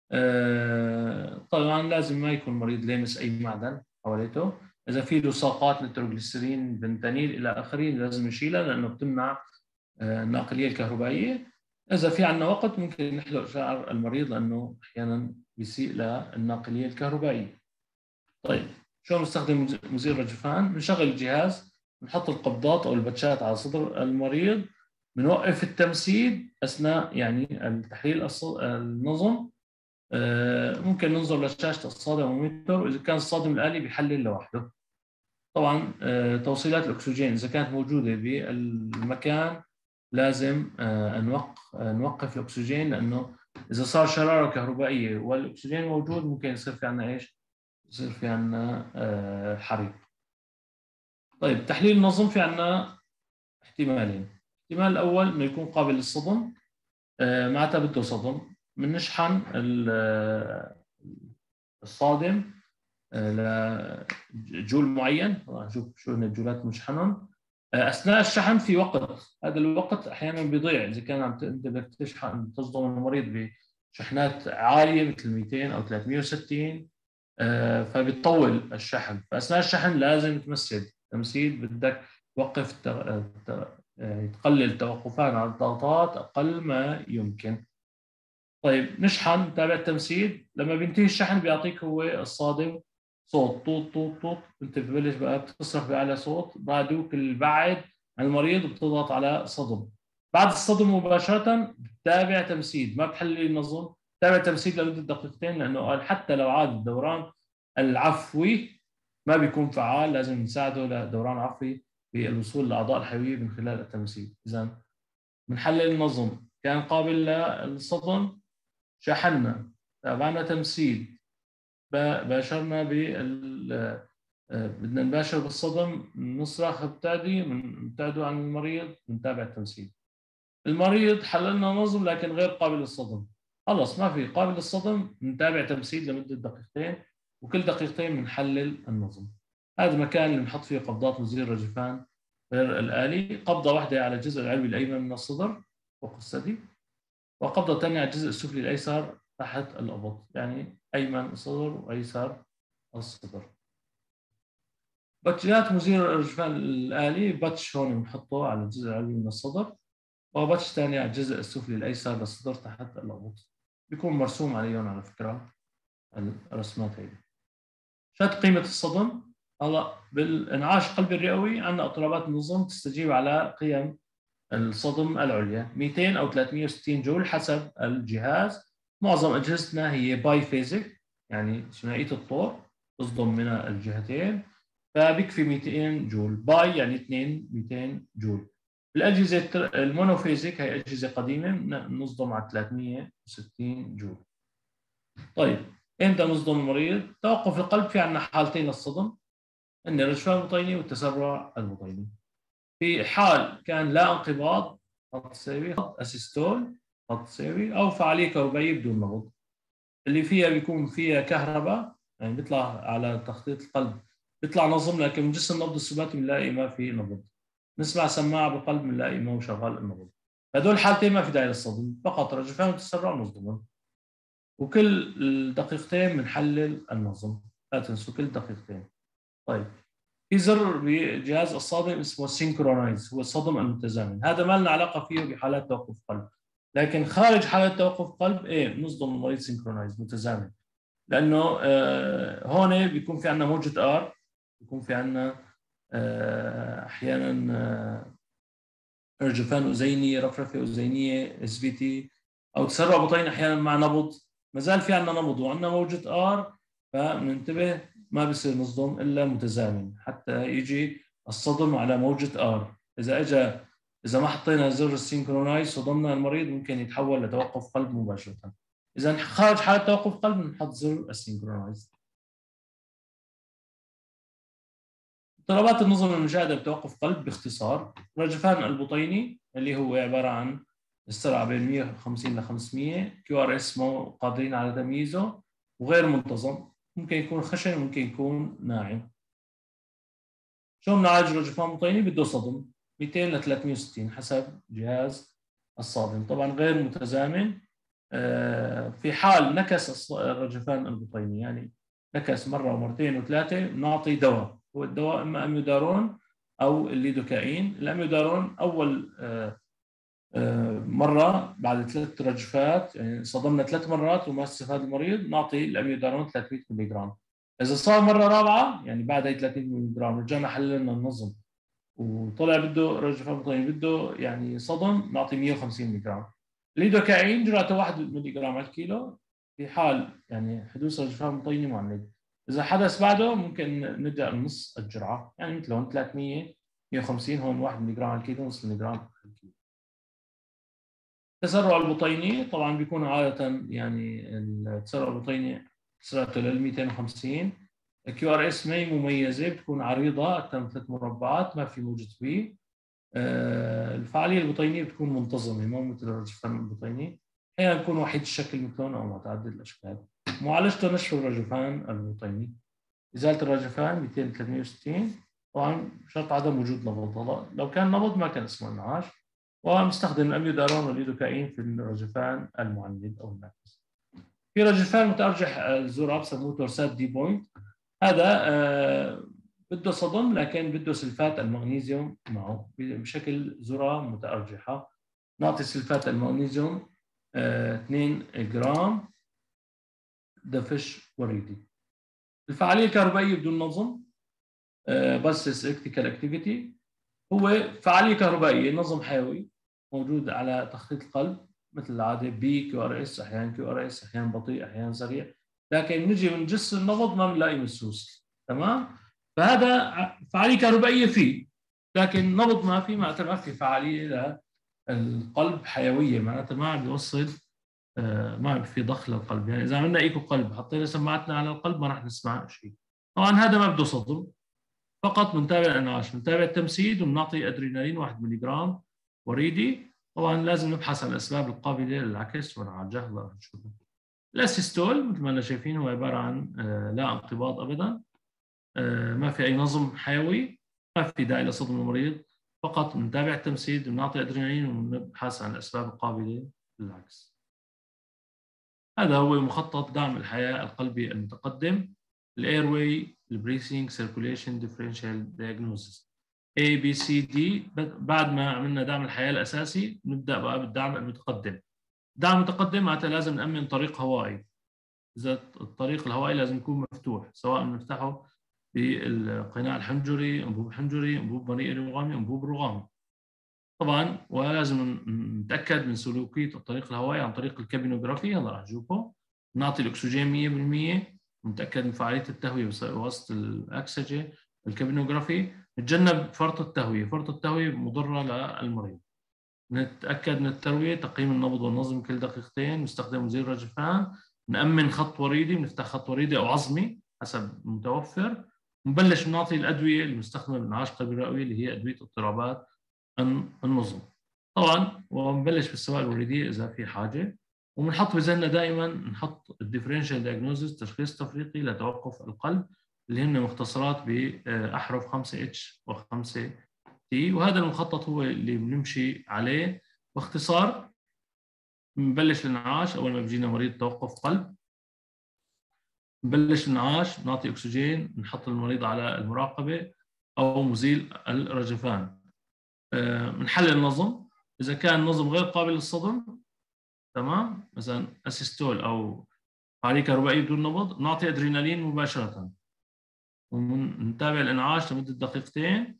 طبعا لازم ما يكون المريض لامس اي معدن حواليته، اذا في لصاقات نيتروجليسرين، بنتانيل الى اخره لازم نشيلها لانه بتمنع الناقليه الكهربائيه. اذا في عندنا وقت ممكن نحلق شعر المريض لانه احيانا بيسيء للناقليه الكهربائيه. طيب شو بنستخدم مزيل الرجفان؟ بنشغل الجهاز، بنحط القبضات او البتشات على صدر المريض، بنوقف التمسيد اثناء يعني التحليل النظم. ممكن ننظر لشاشه الصادمومتر، واذا كان الصادم الالي بيحلل لوحده. طبعا توصيلات الاكسجين اذا كانت موجوده بالمكان لازم نوقف الاكسجين، لانه اذا صار شراره كهربائيه والاكسجين موجود ممكن يصير في عندنا ايش؟ يصير في عندنا حريق. طيب تحليل النظم في عندنا احتمالين: الاحتمال الاول انه يكون قابل للصدم، معناتها بده صدم، بنشحن الصادم لجول معين، نشوف شو هن الجولات المشحنهم. اثناء الشحن في وقت، هذا الوقت احيانا بيضيع اذا كان عم انت بدك تشحن تصدم المريض بشحنات عاليه مثل مئتين او ثلاثمئة وستين، فبيطول الشحن. فاثناء الشحن لازم تمسد تمسيد، بدك توقف تقلل توقفات على الضغطات اقل ما يمكن. طيب نشحن، نتابع التمسيد، لما بينتهي الشحن بيعطيك هو الصادم صوت طوط طوط طوط، انت بتبلش بقى بتصرخ باعلى صوت، بعدوك البعد عن المريض وبتضغط على صدم. بعد الصدم مباشره بتتابع تمسيد، ما بتحلل النظم، تابع تمسيد لمده دقيقتين، لانه قال حتى لو عاد الدوران العفوي ما بيكون فعال، لازم نساعده لدوران عفوي بالوصول للاعضاء الحيويه من خلال التمسيد. اذا بنحلل النظم، كان قابل للصدم، شحنا، تابعنا تمثيل، باشرنا بال بدنا نباشر بالصدم، نصرخ ابتعدي، بنبتعدوا عن المريض، بنتابع التمثيل. المريض حللنا نظم لكن غير قابل للصدم، خلص ما في قابل للصدم، نتابع تمثيل لمده دقيقتين، وكل دقيقتين بنحلل النظم. هذا المكان اللي بنحط فيه قبضات مزيل الرجفان غير الآلي، قبضه واحده على الجزء العلوي الايمن من الصدر فوق الثدي، وقبضه ثانيه على الجزء السفلي الايسر تحت الابط، يعني ايمن الصدر وايسر الصدر. باتشات مزيل الرجفان الآلي، باتش هون بنحطه على الجزء العلوي من الصدر، وباتش ثاني على الجزء السفلي الايسر للصدر تحت الابط، بيكون مرسوم عليهم على فكره الرسمات هيدي. شد قيمه الصدم، هلا بالانعاش القلبي الرئوي عندنا اضطرابات النظم تستجيب على قيم الصدم العليا مئتين او ثلاثمئة وستين جول حسب الجهاز. معظم اجهزتنا هي باي فيزيك، يعني ثنائيه الطور تصدم من الجهتين، فبكفي مئتين جول. باي يعني اثنين، مئتين جول. الأجهزة المونوفيزيك هي أجهزة قديمة نصدم على ثلاثمئة وستين جول. طيب إمتى نصدم المريض؟ توقف القلب في عندنا حالتين للصدم، إن الرجفان البطيني والتسرع البطيني. في حال كان لا انقباض خط سيري، خط أسيستول خط سيري، أو فعالية كهربائية بدون نبض، اللي فيها بيكون فيها كهرباء، يعني بيطلع على تخطيط القلب بيطلع نظم، لكن من جسم النبض السباتي بنلاقي ما في نبض. نسمع سماعه بالقلب بنلاقي ما هو شغال النبض. هدول حالتين ما في داعي للصدم، فقط رجفان وتسرع ونصدمهم. وكل دقيقتين بنحلل النظم، لا تنسوا كل دقيقتين. طيب في زر بجهاز الصادم اسمه سينكرونايز، هو الصدم المتزامن، هذا ما لنا علاقه فيه بحالات توقف قلب، لكن خارج حالات توقف قلب ايه بنصدم المريض سينكرونايز متزامن، لانه آه هون بيكون في عندنا موجه ار، بيكون في عندنا آه احيانا آه رجفان أذيني، رفرفة أذينية اس في تي، أو تسرع بطين أحيانا مع نبض، ما زال في عندنا نبض وعندنا موجة ار، فبننتبه ما بصير نصدم إلا متزامن حتى يجي الصدم على موجة ار. إذا اجى إذا ما حطينا زر السينكرونايز صدمنا المريض ممكن يتحول لتوقف قلب مباشرة. إذا خارج حالة توقف قلب بنحط زر السينكرونايز. اضطرابات النظم المشاهدة بتوقف قلب باختصار، رجفان البطيني اللي هو عبارة عن السرعة بين مئة وخمسين ل خمسمئة، كيو ار اس مو قادرين على تمييزه، وغير منتظم، ممكن يكون خشن ممكن يكون ناعم. شو بنعالج رجفان بطيني؟ بده صدم مئتين ل ثلاثمئة وستين حسب جهاز الصادم، طبعا غير متزامن. في حال نكس الرجفان البطيني، يعني نكس مرة ومرتين وثلاثة، بنعطي دواء، هو الدواء اما اميودارون او الليدوكاين. الاميودارون اول مره بعد ثلاث رجفات، يعني صدمنا ثلاث مرات وما استفاد المريض، نعطي الاميودارون ثلاثمئة ملغ. اذا صار مره رابعه، يعني بعد هي ثلاثمئة ملغ رجعنا حللنا النظم وطلع بده رجفان بطيني بده يعني صدم، نعطي مئة وخمسين ملغ. الليدوكاين جرعته واحد ملغ على الكيلو في حال يعني حدوث رجفان بطيني معند. اذا حدث بعده ممكن نبدا نص الجرعه، يعني مثل هون ثلاثمئة مئة وخمسين، هون واحد ملغ على الكيلو، نص ملغ على الكيلو. التسرع البطيني طبعا بيكون عاده يعني التسرع البطيني سرعته لل مئتين وخمسين. الكيو ار اس ما هي مميزه، بتكون عريضه اكثر من ثلاث مربعات، ما في موجة بي. الفعاليه البطينيه بتكون منتظمه، مو مثل الرجفان البطيني، احيانا بيكون وحيد الشكل مثلهم او متعدد الاشكال. معالجته نشف الرجفان البطيني، ازاله الرجفان مئتين ثلاثمئة وستين، طبعا شرط عدم وجود نبض، لو كان نبض ما كان اسمه انعاش. ومستخدم الاميودارون والليدوكاين في الرجفان المعند او الناقص. في رجفان متارجح الذره بسموه تورسات دي بوينت، هذا آه بده صدم لكن بده سلفات المغنيسيوم معه بشكل ذره متارجحه. نعطي سلفات المغنيسيوم آه اثنين جرام دفش وريدي. الفعاليه الكهربائيه بدون نظم، آه بس الكتريكال اكتيفيتي، هو فعاليه كهربائيه نظم حيوي موجود على تخطيط القلب مثل العاده، بي كيو ار اس، احيانا كيو ار اس، احيانا بطيء احيانا سريع، لكن نجي من جس النبض ما بنلاقي مسوس، تمام؟ فهذا فعاليه كهربائيه فيه، لكن نبض ما في، معناتها ما في فعاليه للقلب حيويه، معناتها ما عم بيوصل آه ما في ضخ للقلب. يعني اذا عملنا ايكو قلب حطينا سماعتنا على القلب ما راح نسمع شيء. طبعا هذا ما بده صدم، فقط بنتابع الانعاش، بنتابع التمثيل وبنعطي ادرينالين واحد ملغ وريدي، طبعا لازم نبحث عن الاسباب القابله للعكس ونعالجها. هلا نشوفها. الاسيستول مثل ما احنا شايفين هو عباره عن لا انقباض ابدا، ما في اي نظم حيوي، ما في داعي لصدم المريض، فقط بنتابع التمثيل بنعطي ادرينالين ونبحث عن الاسباب القابله للعكس. هذا هو مخطط دعم الحياه القلبي المتقدم، الاير واي، البريسينج، سيركوليشن، ديفرنشال دايجنوستس، A B C D. بعد ما عملنا دعم الحياه الاساسي نبدا بقى بالدعم المتقدم. الدعم المتقدم معناتها لازم نامن طريق هوائي. اذا الطريق الهوائي لازم يكون مفتوح، سواء بنفتحه بالقناع الحنجري، انبوب حنجري، انبوب مريء رغامي، انبوب رغامي. طبعا ولازم نتاكد من سلوكيه الطريق الهوائي عن طريق الكابينوغرافي. هلا رح نشوفه. نعطي الاكسجين مية بالمية، نتاكد من فعاليه التهويه بواسطه الاكسجه الكابينوغرافي. نتجنب فرط التهويه، فرط التهويه مضره للمريض. نتاكد من الترويه، تقييم النبض والنظم كل دقيقتين، نستخدم مزيل رجفان، نامن خط وريدي، بنفتح خط وريدي او عظمي حسب المتوفر. نبلش نعطي الادويه المستخدمه بالانعاش القلبي الرئوي اللي هي ادويه اضطرابات النظم. طبعا ونبلش بالسوائل الوريديه اذا في حاجه. وبنحط بذهننا دائما نحط الديفرنشال دايجنوزس، تشخيص تفريقي لتوقف القلب، اللي هن مختصرات باحرف خمسة اتش وخمسة تي. وهذا المخطط هو اللي بنمشي عليه باختصار. بنبلش الانعاش اول ما بيجينا مريض توقف قلب، نبلش الانعاش، نعطي اكسجين، نحط المريض على المراقبه او مزيل الرجفان. بنحلل النظم، اذا كان النظم غير قابل للصدم، تمام، مثلا اسيستول او حركه رباعيه بدون نبض، نعطي ادرينالين مباشره ونتابع الانعاش لمده دقيقتين.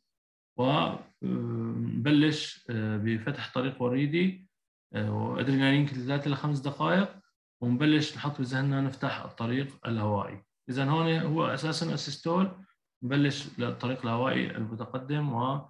ونبلش بفتح طريق وريدي وادرينالين كل ثلاث الى خمس دقائق، ونبلش نحط بذهننا نفتح الطريق الهوائي. اذا هون هو اساسا اسيستول، نبلش للطريق الهوائي المتقدم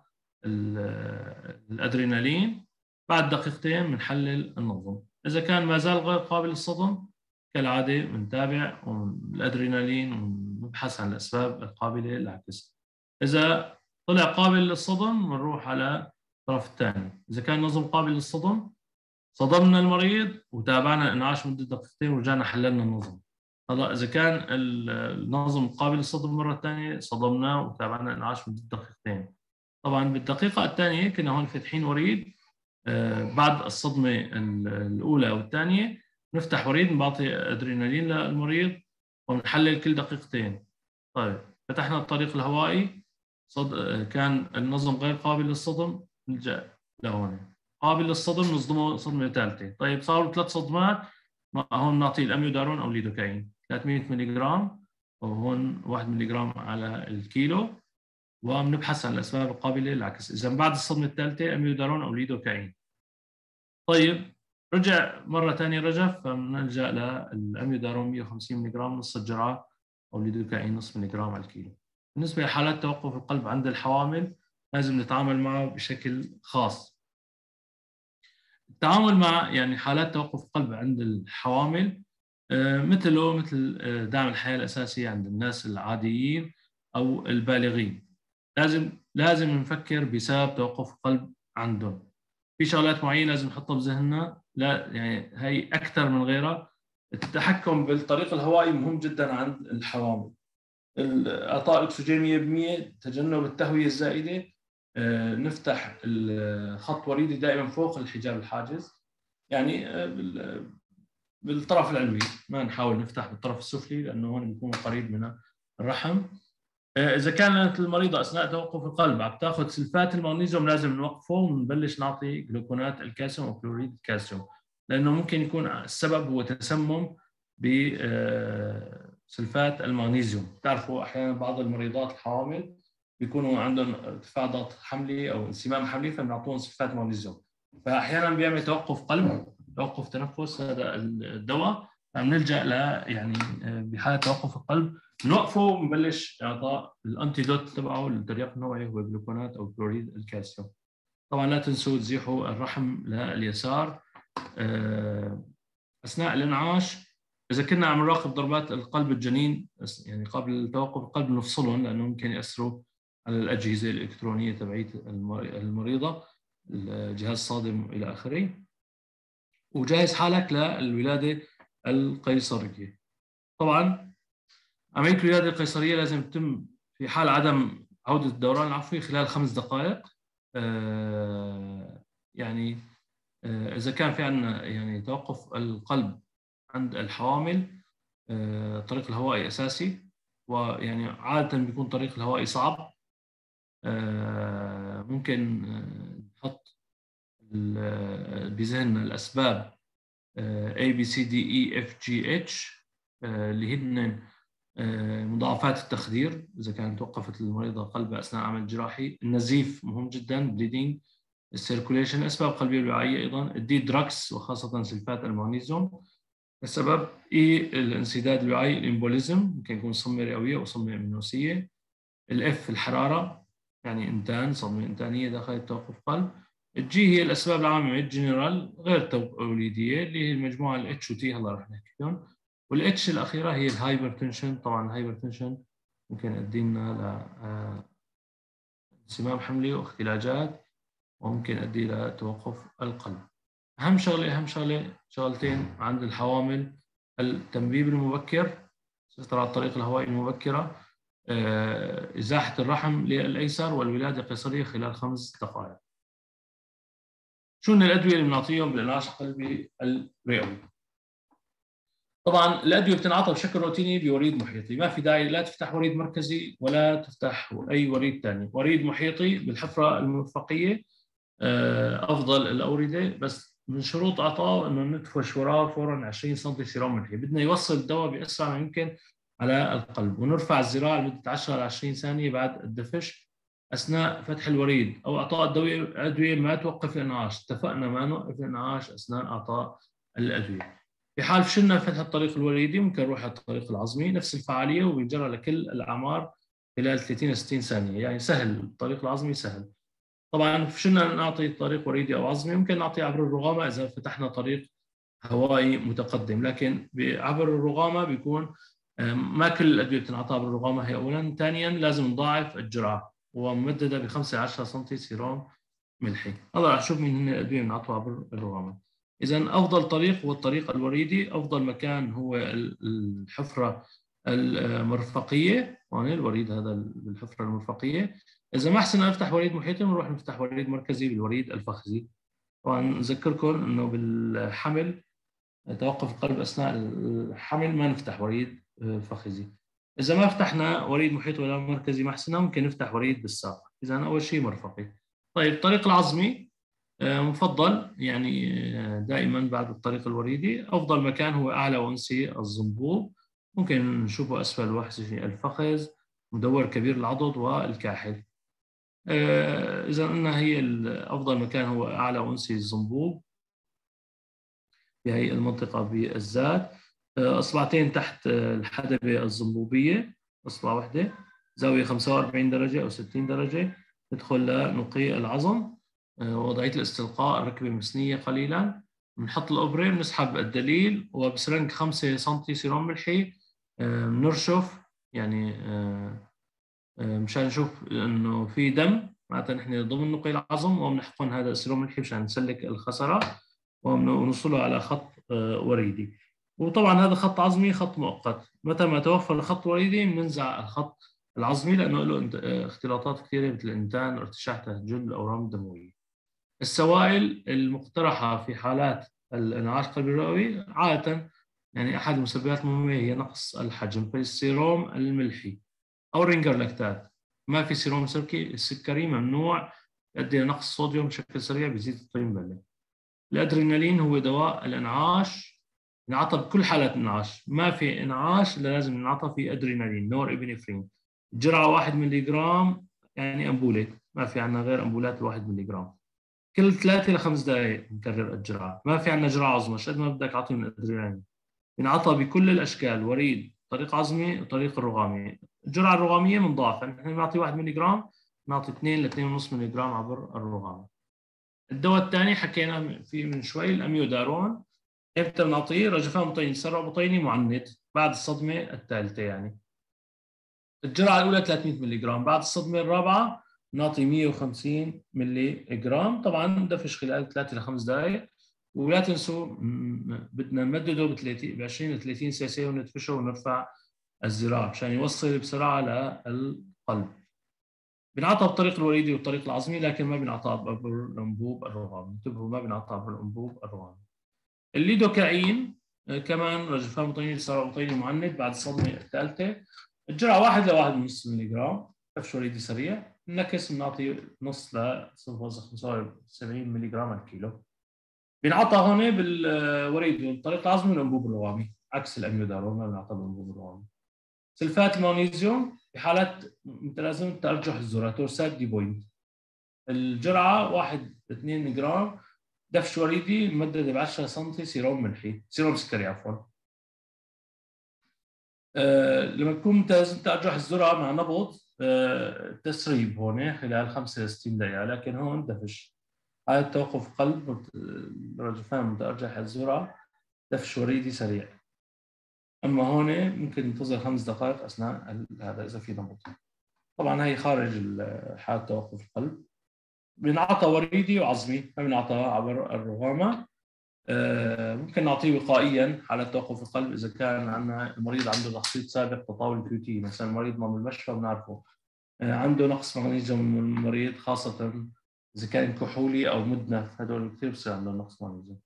والادرينالين. بعد دقيقتين بنحلل النظم. اذا كان ما زال غير قابل للصدم كالعاده بنتابع الادرينالين ونبحث عن الاسباب القابله للعكس. اذا طلع قابل للصدم بنروح على الطرف الثاني. اذا كان النظم قابل للصدم صدمنا المريض وتابعنا الانعاش مده دقيقتين ورجعنا حللنا النظم. هلا اذا كان النظم قابل للصدم مره ثانيه صدمناه وتابعنا الانعاش مده دقيقتين. طبعا بالدقيقه الثانيه كنا هون فاتحين وريد. بعد الصدمه الاولى والثانيه نفتح وريد، نعطي ادرينالين للمريض ونحلل كل دقيقتين. طيب فتحنا الطريق الهوائي، صد... كان النظم غير قابل للصدم، نلجأ لهون. قابل للصدم نصدمه صدمه ثالثه. طيب صاروا ثلاث صدمات، هون نعطي الاميودارون او ليدوكاين ثلاثمية ملي جرام، وهون واحد ملي جرام على الكيلو، وبنبحث عن الاسباب القابله للعكس. اذا بعد الصدمه الثالثه اميودارون او ليدوكاين. طيب رجع مره ثانيه رجف، فبنلجا للاميودارون مية وخمسين ملي جرام نص الجرعه، او ليدوكاين نص ملي جرام على الكيلو. بالنسبه لحالات توقف القلب عند الحوامل لازم نتعامل معه بشكل خاص. التعامل مع يعني حالات توقف القلب عند الحوامل مثله مثل دعم الحياه الاساسي عند الناس العاديين او البالغين. لازم لازم نفكر بسبب توقف القلب عندهم. في شغلات معينه لازم نحطها بذهننا، لا يعني هي اكثر من غيرها. التحكم بالطريق الهوائي مهم جدا عند الحوامل. اعطاء الاكسجين مية بالمية، تجنب التهويه الزائده، نفتح الخط وريدي دائما فوق الحجاب الحاجز، يعني بالطرف العلوي، ما نحاول نفتح بالطرف السفلي لانه هون بيكون قريب من الرحم. اذا كانت المريضه اثناء توقف القلب عم تاخذ سلفات المغنيسيوم لازم نوقفه ونبلش نعطي جلوكونات الكالسيوم او كلوريد الكالسيوم، لانه ممكن يكون السبب هو تسمم بسلفات المغنيسيوم. بتعرفوا احيانا بعض المريضات الحوامل بيكونوا عندهم ارتفاع ضغط حملي او انسمام حملي فبنعطوهم سلفات مغنيسيوم، فاحيانا بيعمل توقف قلب، توقف تنفس هذا الدواء، فبنلجا ل يعني بحاله توقف القلب نوقفه ونبلش اعطاء الانتيدوت تبعه للترياق النوعي هو جلوكونات او كلوريد الكالسيوم. طبعا لا تنسوا تزيحوا الرحم لليسار اثناء الانعاش. اذا كنا عم نراقب ضربات القلب الجنين يعني قبل توقف القلب نفصلهم لانه ممكن ياثروا على الاجهزه الالكترونيه تبعيه المريضه. الجهاز الصادم إلى آخره، وجهز حالك للولادة القيصرية. طبعا عملية الولادة القيصرية لازم تتم في حال عدم عودة الدوران العفوي خلال خمس دقائق. آه يعني آه إذا كان في عندنا يعني توقف القلب عند الحوامل، آه الطريق الهوائي أساسي، ويعني عادة بيكون طريق الهوائي صعب. آه ممكن نحط بذهننا الأسباب A B C D E F G H اللي هن مضاعفات التخدير إذا كانت توقفت المريضة قلبها أثناء عمل جراحي. النزيف مهم جدا، بليدنج، السيركوليشن، أسباب قلبية الوعائية أيضا، الدي دراكس وخاصة سلفات المغنيسيوم. السبب إي الانسداد الوعائي، الإمبوليزم، ممكن يكون صمة رئوية أو صمة أمينوسية. الإف الحرارة، يعني إنتان، صدمة إنتانية داخل توقف قلب. الجي هي الأسباب العامة الجنرال غير التوليدية اللي هي المجموعة الاتش وتي هلا رح نحكي فيهم. والاتش الأخيرة هي الهايبرتنشن. طبعا الهايبرتنشن ممكن يؤدي لنا ل انسمام حملي واختلاجات، وممكن يؤدي إلى توقف القلب. أهم شغلة أهم شغلة شغلتين عند الحوامل: التنبيب المبكر، السيطرة على الطريق الهوائي المبكرة، إزاحة الرحم للأيسر، والولادة القيصرية خلال خمس دقائق. شو هن الأدوية اللي بنعطيهم بالإنعاش القلبي الرئوي؟ طبعا الأدوية بتنعطى بشكل روتيني بوريد محيطي، ما في داعي لا تفتح وريد مركزي ولا تفتح أي وريد ثاني. وريد محيطي بالحفرة المرفقية أفضل الأوردة، بس من شروط عطائه إنه ندفش وراه فورا عشرين سم سيرام ملحي. بدنا يوصل الدواء بأسرع ما يمكن على القلب، ونرفع الذراع لمدة عشرة ل عشرين ثانية بعد الدفش أثناء فتح الوريد أو إعطاء الدواء. أدوية ما توقف الإنعاش، اتفقنا ما نوقف الإنعاش أثناء إعطاء الأدوية. في حال فشلنا فتح الطريق الوريدي ممكن نروح على الطريق العظمي، نفس الفعالية وبيجرى لكل الأعمار خلال ثلاثين ل ستين ثانية، يعني سهل. الطريق العظمي سهل. طبعا فشلنا نعطي طريق وريدي او عظمي ممكن نعطي عبر الرغامه اذا فتحنا طريق هوائي متقدم، لكن عبر الرغامه بيكون ما كل الادويه بتنعطى عبر الرغامه. هي اولا. ثانيا لازم نضاعف الجرعه وممدده ب خمسة عشر سم سيرام ملحي. هذا رح نشوف مين هن الادويه اللي بنعطوها عبر الرغامه. اذا افضل طريق هو الطريق الوريدي. افضل مكان هو الحفره المرفقيه، هون الوريد هذا بالحفره المرفقيه. إذا ما حسنا نفتح وريد محيطي بنروح نفتح وريد مركزي بالوريد الفخذي. طبعا نذكركم إنه بالحمل توقف القلب أثناء الحمل ما نفتح وريد فخذي. إذا ما فتحنا وريد محيطي ولا مركزي ما حسنا ممكن نفتح وريد بالساق. إذا أول شيء مرفقي. طيب الطريق العظمي مفضل يعني دائما بعد الطريق الوريدي. أفضل مكان هو أعلى وأنسي الزنبوب، ممكن نشوفه أسفل وحشي الفخذ، مدور كبير العضد والكاحل. إذا قلنا هي أفضل مكان هو أعلى أنسي الزنبوب في هي المنطقة بالذات. أصبعتين تحت الحدبة الزنبوبية، أصبع واحدة، زاوية خمسة وأربعين درجة أو ستين درجة، ندخل لنقي العظم. وضعية الاستلقاء الركبة مسنية قليلا. بنحط الأوبرة، بنسحب الدليل، وبسرنج خمسة سم سيرام ملحي بنرشف يعني مشان نشوف انه في دم، معناتها نحن ضمن نقي العظم، وبنحقن هذا السيروم ملحي مشان نسلك الخسره ونوصله على خط وريدي. وطبعا هذا خط عظمي خط مؤقت، متى ما توفر الخط وريدي بننزع الخط العظمي لانه له اختلاطات كثيره مثل الانتان، ارتشاح تهجل، الاورام الدمويه. السوائل المقترحه في حالات الانعاش القلبي الرئوي عاده يعني احد المسببات المهمه هي نقص الحجم، فالسيروم الملحي او رينجر لاكتات. ما في سيروم سكري ممنوع، يؤدي الى نقص الصوديوم بشكل سريع، بيزيد الطين بله. الادرينالين هو دواء الانعاش، ينعطى بكل حالات الانعاش. ما في انعاش الا لازم ينعطى في ادرينالين، نور ابنفرين. الجرعه واحد ملي جرام يعني امبوله، ما في عندنا غير امبولات الواحد ملي جرام. كل ثلاثة لخمس دقائق نكرر الجرعه. ما في عندنا جرعه عظمى، قد ما بدك اعطي من الادرينالين. ينعطى بكل الاشكال، وريد، طريق عظمي وطريق الرغامي. الجرعه الرغاميه بنضاعفها، نحن بنعطي واحد ملي جرام نعطي اثنين ل اثنين ونص ملي جرام عبر الرغامه. الدواء الثاني حكينا فيه من شوي، الاميودارون. امتى بنعطيه؟ رجفان بطيني، تسرع بطيني معند بعد الصدمه الثالثه يعني. الجرعه الاولى ثلاثمئة ملي جرام، بعد الصدمه الرابعه نعطي مئة وخمسين ملي جرام. طبعا ندفش خلال ثلاثة لخمس دقائق، ولا تنسوا بدنا نمدده ب عشرين ل ثلاثين سي سي وندفشه ونرفع الذراع عشان يوصل بسرعه للقلب. بنعطى بالطريق الوريدي والطريق العظمي، لكن ما بنعطى عبر الانبوب الرغامي. انتبهوا، ما بنعطى عبر الانبوب الرغامي. الليدوكاين كمان رجفان بطيني صار بطيني معند بعد الصدمه الثالثه. الجرعه واحد لواحد ونص ملي جرام، دفش وريدي سريع. النكس بنعطي نص ل صفر فاصلة خمسة وسبعين ملي جرام على الكيلو. بنعطى هون بالوريد والطريق العظمي والانبوب الرغامي عكس الاميودارون، ما بنعطى بالانبوب الرغامي. سلفات المغنيسيوم بحالات متلازمه تارجح الذرة تورسات دي بوينت. الجرعه واحد اثنين جرام، دفش وريدي ممدده ب عشرة سم سيروم ملحي، سيروم سكري عفوا. أه لما تكون متلازمه تارجح الذرة مع نبض أه تسريب هون خلال خمسة ل ستين دقيقه، لكن هون دفش. حالة توقف قلب رجفان متأرجح الذرة، دفش وريدي سريع. أما هون ممكن ننتظر خمس دقائق أثناء هذا إذا في نبض. طبعا هي خارج حالة توقف القلب. بنعطى وريدي وعظمي، ما بنعطى عبر الرغامة. ممكن نعطيه وقائيا حالة توقف القلب إذا كان عندنا المريض عنده تخصيص سابق تطاول كيو تي، مثلا المريض من المشفى بنعرفه عنده نقص مغنيسيوم من المريض، خاصة إذا كان كحولي أو مدنف، هدول كثير بصير عندهم نقص مغنيسيوم.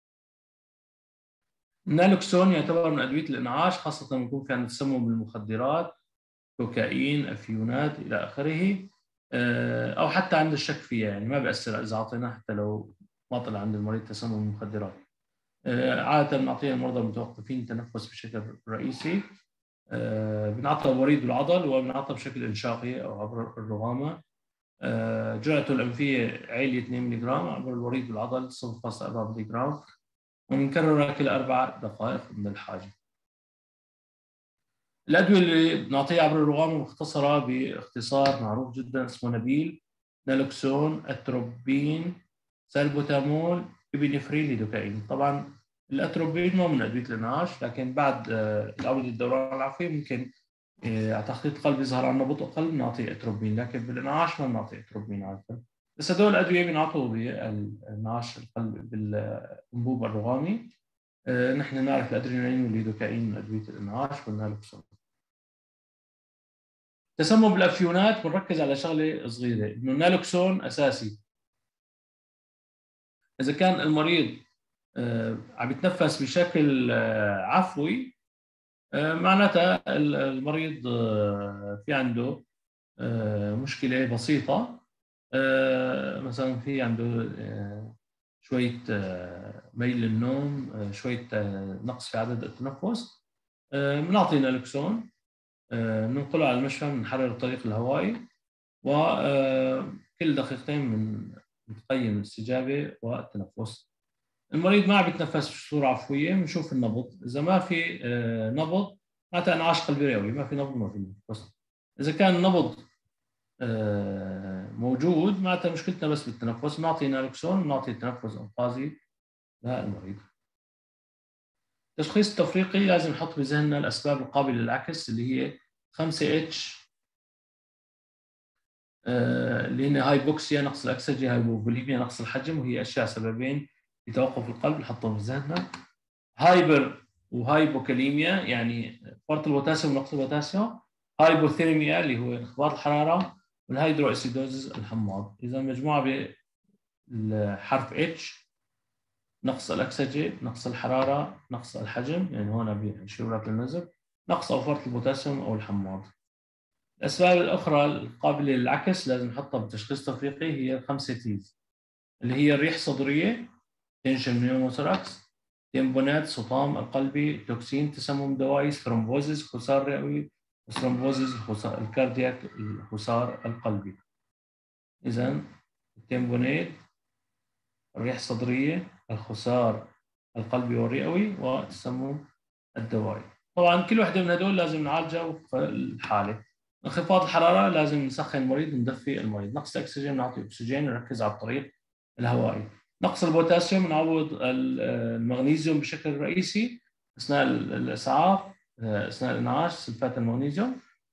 النالوكسون يعتبر من أدوية الإنعاش، خاصة لما يكون في عندنا تسمم بالمخدرات، كوكايين، أفيونات إلى آخره، أو حتى عند الشك فيها، يعني ما بيأثر إذا أعطيناه حتى لو ما طلع عند المريض تسمم بالمخدرات. عادة بنعطيها المرضى المتوقفين التنفس بشكل رئيسي. بنعطى وريد العضل وبنعطى بشكل إنشاقي أو عبر الرغامة. جرعته الأنفية عالية اثنين ملي جرام، عبر الوريد العضل صفر فاصلة أربعة ملي جرام، ونكررها كل أربع دقائق من الحاجة. الأدوية اللي بنعطيها عبر الرغامة مختصرة باختصار معروف جدا اسمه نبيل: نالوكسون، اتروبين، سالبوتامول، ابنفرين، ليدوكاين. طبعا الاتروبين ما من أدوية الإنعاش، لكن بعد الأوردة الدوران العفوي ممكن على تخطيط قلب يظهر عندنا بطء قلب نعطي اتروبين، لكن بالإنعاش ما بنعطي اتروبين عادة. بس هدول الأدوية بنعطوا بالإنعاش القلب بالأنبوب الرغامي. أه نحن نعرف الأدرينالين والليدوكاين من أدوية الإنعاش والنالوكسون. تسمم بالأفيونات بنركز على شغلة صغيرة، إنه النالوكسون أساسي. إذا كان المريض أه عم يتنفس بشكل أه عفوي، أه معناتها المريض أه في عنده أه مشكلة بسيطة. أه مثلا في عنده أه شوية أه ميل للنوم، أه شوية أه نقص في عدد التنفس، بنعطي أه نالوكسون، أه ننقله على المشفى، بنحرر الطريق الهوائي، وكل دقيقتين من نقيم الاستجابة والتنفس. المريض ما عم يتنفس بصورة عفوية، بنشوف النبض. إذا ما في أه نبض معناتها انعاش قلبي رئوي، ما في نبض ما في نبض. إذا كان النبض موجود معناتها مشكلتنا بس بالتنفس، نعطي نالوكسون، نعطي تنفس انقاذي للمريض. التشخيص التفريقي لازم نحط بذهننا الاسباب القابله للعكس اللي هي خمسة اتش، اللي هن هايبوكسيا نقص الاكسجه، هايبوفوليميا نقص الحجم، وهي اشياء سببين لتوقف القلب نحطهم بذهننا. هايبر وهايبوكاليميا يعني فرط البوتاسيوم ونقص البوتاسيوم. هايبوثيرميا اللي هو انخفاض الحراره، والهيدرو اسيدوزز الحماض. اذا مجموعه بالحرف اتش: نقص الاكسجه، نقص الحراره، نقص الحجم، يعني هون بيشيروا لك للنزف، نقص او فرط البوتاسيوم او الحماض. الاسباب الاخرى القابله للعكس لازم نحطها بالتشخيص التفريقي هي الخمسه تيز، اللي هي الريح الصدريه، تنشن نيوموثراكس، تيمبونات صطام القلبي، توكسين، تسمم دوائي، ثرومبوزيس خسار رئوي، ثرومبوزيس الكاردياك الخسار القلبي. اذا التيمبونات، الريح الصدريه، الخسار القلبي والرئوي، والتسمم الدوائي. طبعا كل وحده من هدول لازم نعالجها وفق الحاله. انخفاض الحراره لازم نسخن المريض وندفي المريض. نقص الاكسجين نعطي اكسجين ونركز على الطريق الهوائي. نقص البوتاسيوم نعوض المغنيسيوم بشكل رئيسي اثناء الاسعاف، اثناء الانعاش، سلفات المغنيسيوم.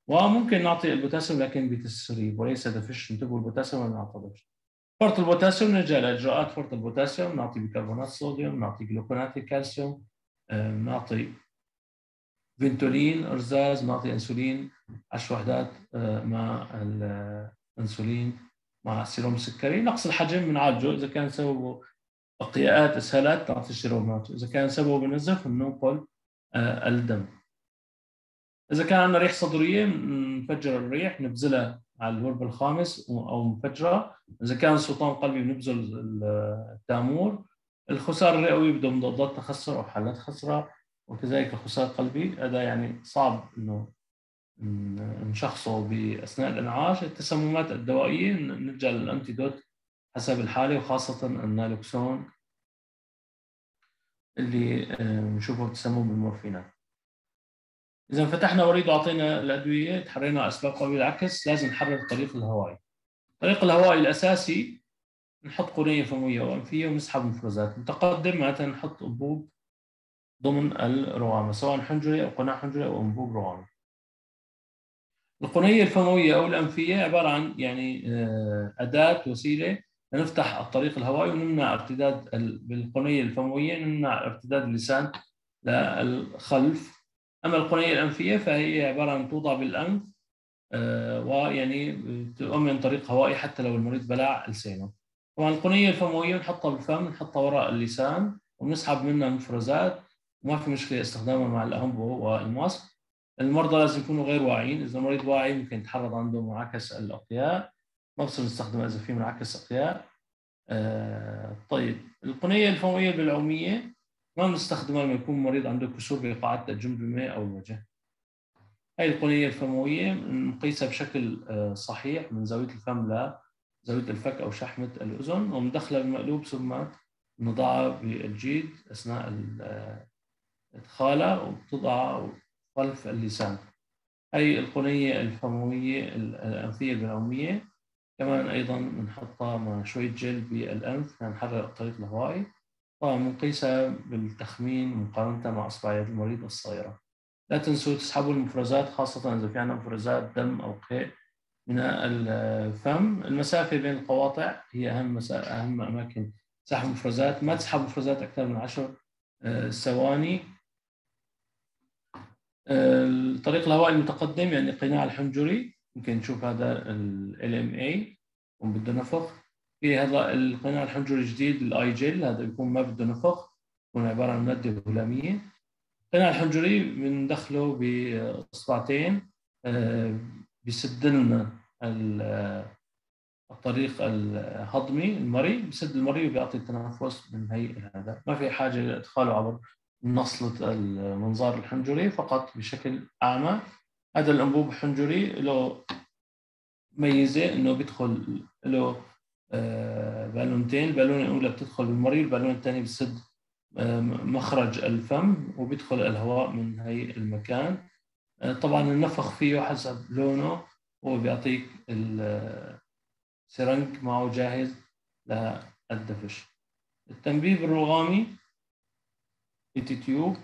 وممكن نعطي البوتاسيوم لكن بتسريب وليس دفش. انتبهوا، البوتاسيوم ما نعطيهوش. فرط البوتاسيوم نرجع لاجراءات فرط البوتاسيوم، نعطي بيكربونات صوديوم، نعطي جلوكونات الكالسيوم، نعطي فينتولين ارزاز، نعطي انسولين عشر وحدات مع الانسولين مع سيروم السكري. نقص الحجم بنعالجه، اذا كان سببه اقياءات اسهالات نعطي السيرومات، اذا كان سببه بنزف بننقل الدم. اذا كان عندنا ريح صدريه نفجر الريح نبذلها على الورب الخامس او مفجره. اذا كان سرطان قلبي بنبذل التامور. الخسار الرئوي بده مضادات تخثر او حالات خسره، وكذلك الخسار القلبي هذا يعني صعب انه نشخصه باثناء الانعاش. التسممات الدوائيه نرجع للانتيدوت حسب الحاله، وخاصه النالوكسون اللي بنشوفه بتسمم بالمورفينات. إذا فتحنا وريد وأعطينا الأدوية تحرينا أسباب قوية العكس، لازم نحرر الطريق الهوائي. الطريق الهوائي الأساسي نحط قنية فموية وأنفية ونسحب مفرزات. متقدم معناتها نحط أنبوب ضمن الرغامة، سواء حنجري أو قناع حنجري أو أنبوب رغامة. القنية الفموية أو الأنفية عبارة عن يعني أداة وسيلة لنفتح الطريق الهوائي ونمنع ارتداد بالقنية الفموية، نمنع ارتداد اللسان للخلف. أما القنية الأنفية فهي عبارة عن توضع بالأنف آه ويعني تؤمن طريق هوائي حتى لو المريض بلع لسانه. طبعا القنية الفموية نحطها بالفم، نحطها وراء اللسان ونسحب منها المفرزات، وما في مشكلة استخدامها مع الأنبو والماسك. المرضى لازم يكونوا غير واعيين، إذا المريض واعي ممكن يتحرض عنده منعكس الأقياء، ما بصير نستخدمها إذا في منعكس أقياء. آه طيب القنية الفموية بالعومية ما بنستخدمها لما يكون مريض عنده كسور بقاعات الجمجمة أو الوجه. هاي القنية الفموية نقيسها بشكل صحيح من زاوية الفم لزاوية الفك أو شحمة الأذن، ومدخلة بالمقلوب ثم نضعها بالجيد أثناء إدخالها وبتضع خلف اللسان. هاي القنية الفموية الأنفية بالعومية كمان أيضا بنحطها مع شوية جل بالأنف لنحرر الطريق الهوائي. طبعا بنقيسها بالتخمين مقارنة مع إصبعيات المريض الصغيرة. لا تنسوا تسحبوا المفرزات، خاصة إذا في عندنا مفرزات دم أو قيء من الفم. المسافة بين القواطع هي أهم أهم أماكن سحب المفرزات. ما تسحب مفرزات أكثر من عشر ثواني. الطريق الهوائي المتقدم يعني القناع الحنجري، يمكن نشوف هذا ال إم إيه وبده نفخ. في هذا القناع الحنجري الجديد الاي جيل، هذا بيكون ما بده نفخ، بيكون عبارة عن مادة هلامية. القناع الحنجري بندخله باصبعتين بيسد لنا الطريق الهضمي المري، بسد المري وبيعطي التنفس من هي هذا. ما في حاجه لادخاله عبر نصله المنظار الحنجري، فقط بشكل اعمى. هذا الانبوب الحنجري له ميزه انه بيدخل له بالونتين، البالونه الاولى بتدخل بالمري، البالونه الثانيه بتسد مخرج الفم وبيدخل الهواء من هي المكان. طبعا النفخ فيه حسب لونه، هو بيعطيك السرنج معه جاهز للدفش. التنبيب الرغامي إي تي تيوب،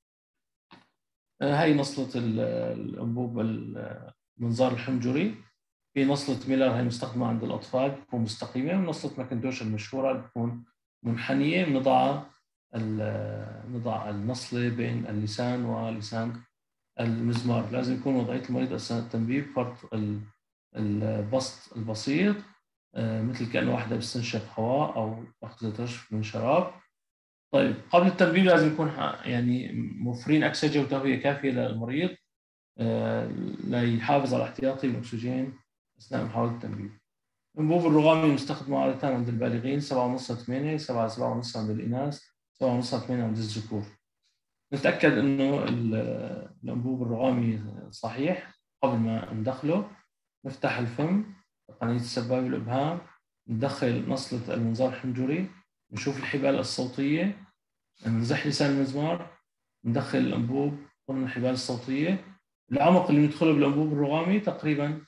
هاي نصلة الأنبوب المنظار الحنجري. في نصلة ميلر هي مستخدمة عند الأطفال بتكون مستقيمة، ونصلة ماكنتوش المشهورة بتكون منحنية، بنضعها نضع النصلة بين اللسان ولسان المزمار. لازم يكون وضعية المريض أثناء التنبيب فرط البسط البسيط، مثل كأنه واحدة بتستنشق هواء أو أخذت رشف من شراب. طيب قبل التنبيب لازم يكون يعني موفرين أكسجة وتهوية كافية للمريض ليحافظ على احتياطي الأكسجين أثناء محاولة التنبيب. الأنبوب الرغامي مستخدم عادة عند البالغين سبعة ونص ثمانية، سبعة سبعة ونص عند الإناث، سبعة ونص ثمانية عند الذكور. نتأكد إنه الأنبوب الرغامي صحيح قبل ما ندخله. نفتح الفم قناة السبابة والإبهام، ندخل نصلة المنظار الحنجري، نشوف الحبال الصوتية، نزح لسان المزمار، ندخل الأنبوب ضمن الحبال الصوتية. العمق اللي ندخله بالأنبوب الرغامي تقريبا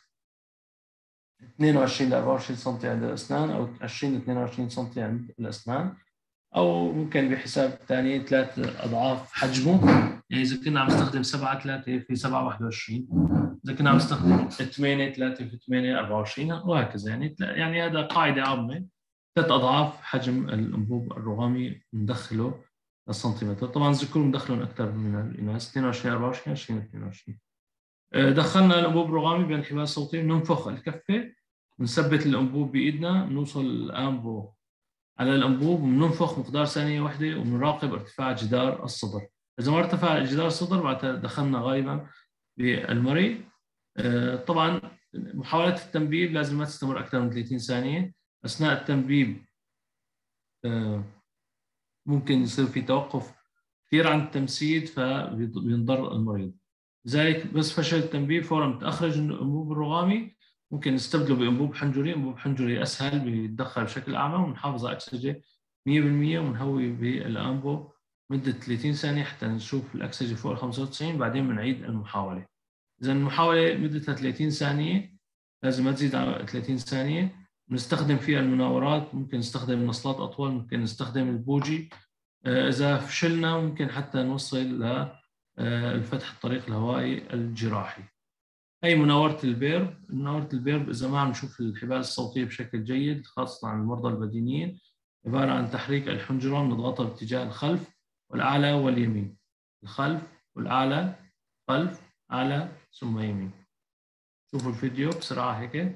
اثنين وعشرين ل أربعة وعشرين سم عند الأسنان، أو عشرين ل اثنين وعشرين سم عند الأسنان. او ممكن بحساب ثاني ثلاث اضعاف حجمه. يعني اذا كنا عم نستخدم سبعة ثلاثة في سبعة واحد وعشرين، اذا كنا عم نستخدم ثمانية ثلاثة في ثمانية أربعة وعشرين وهكذا. يعني يعني هذا قاعده عامه، ثلاث اضعاف حجم الانبوب الرغامي ندخله للسنتيمتر. طبعا الذكور ندخلهم اكثر من الاناث، اثنين وعشرين أربعة وعشرين عشرين اثنين وعشرين. دخلنا الانبوب الرغامي بين الحبال الصوتيه، بننفخ الكفه، بنثبت الانبوب بايدنا، بنوصل الانبو على الانبوب، بننفخ مقدار ثانيه واحده، وبنراقب ارتفاع جدار الصدر. اذا ما ارتفع جدار الصدر بعدها دخلنا غالبا بالمري. طبعا محاولات التنبيب لازم ما تستمر اكثر من ثلاثين ثانيه. اثناء التنبيب ممكن يصير في توقف كثير عن التمسيد فبينضر المريض. لذلك بس فشل التنبيب فورا بتخرج الانبوب الرغامي، ممكن نستبدله بانبوب حنجري. انبوب حنجري اسهل، بيتدخل بشكل اعمى، ونحافظ على اكسجه مية بالمية، ونهوي بالانبو مده ثلاثين ثانيه حتى نشوف الاكسجه فوق ال خمسة وتسعين. بعدين بنعيد المحاوله. اذا المحاوله مدتها ثلاثين ثانيه، لازم ما تزيد على ثلاثين ثانيه. بنستخدم فيها المناورات، ممكن نستخدم مصلات اطول، ممكن نستخدم البوجي. اذا فشلنا ممكن حتى نوصل لفتح الطريق الهوائي الجراحي. هي مناورة البيرب. مناورة البيرب إذا ما عم نشوف الحبال الصوتية بشكل جيد، خاصة عن المرضى البدينيين، عبارة عن تحريك الحنجرة، بنضغطها باتجاه الخلف والأعلى واليمين، الخلف والأعلى، خلف أعلى ثم يمين. شوفوا الفيديو بسرعة هيك.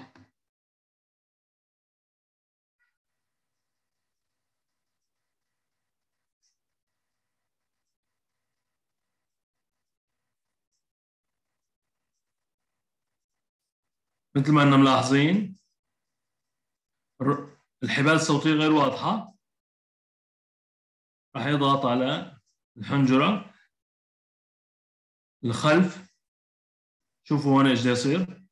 مثل ما أننا ملاحظين الحبال الصوتية غير واضحة. راح يضغط على الحنجرة الخلف. شوفوا هون ايش بده يصير.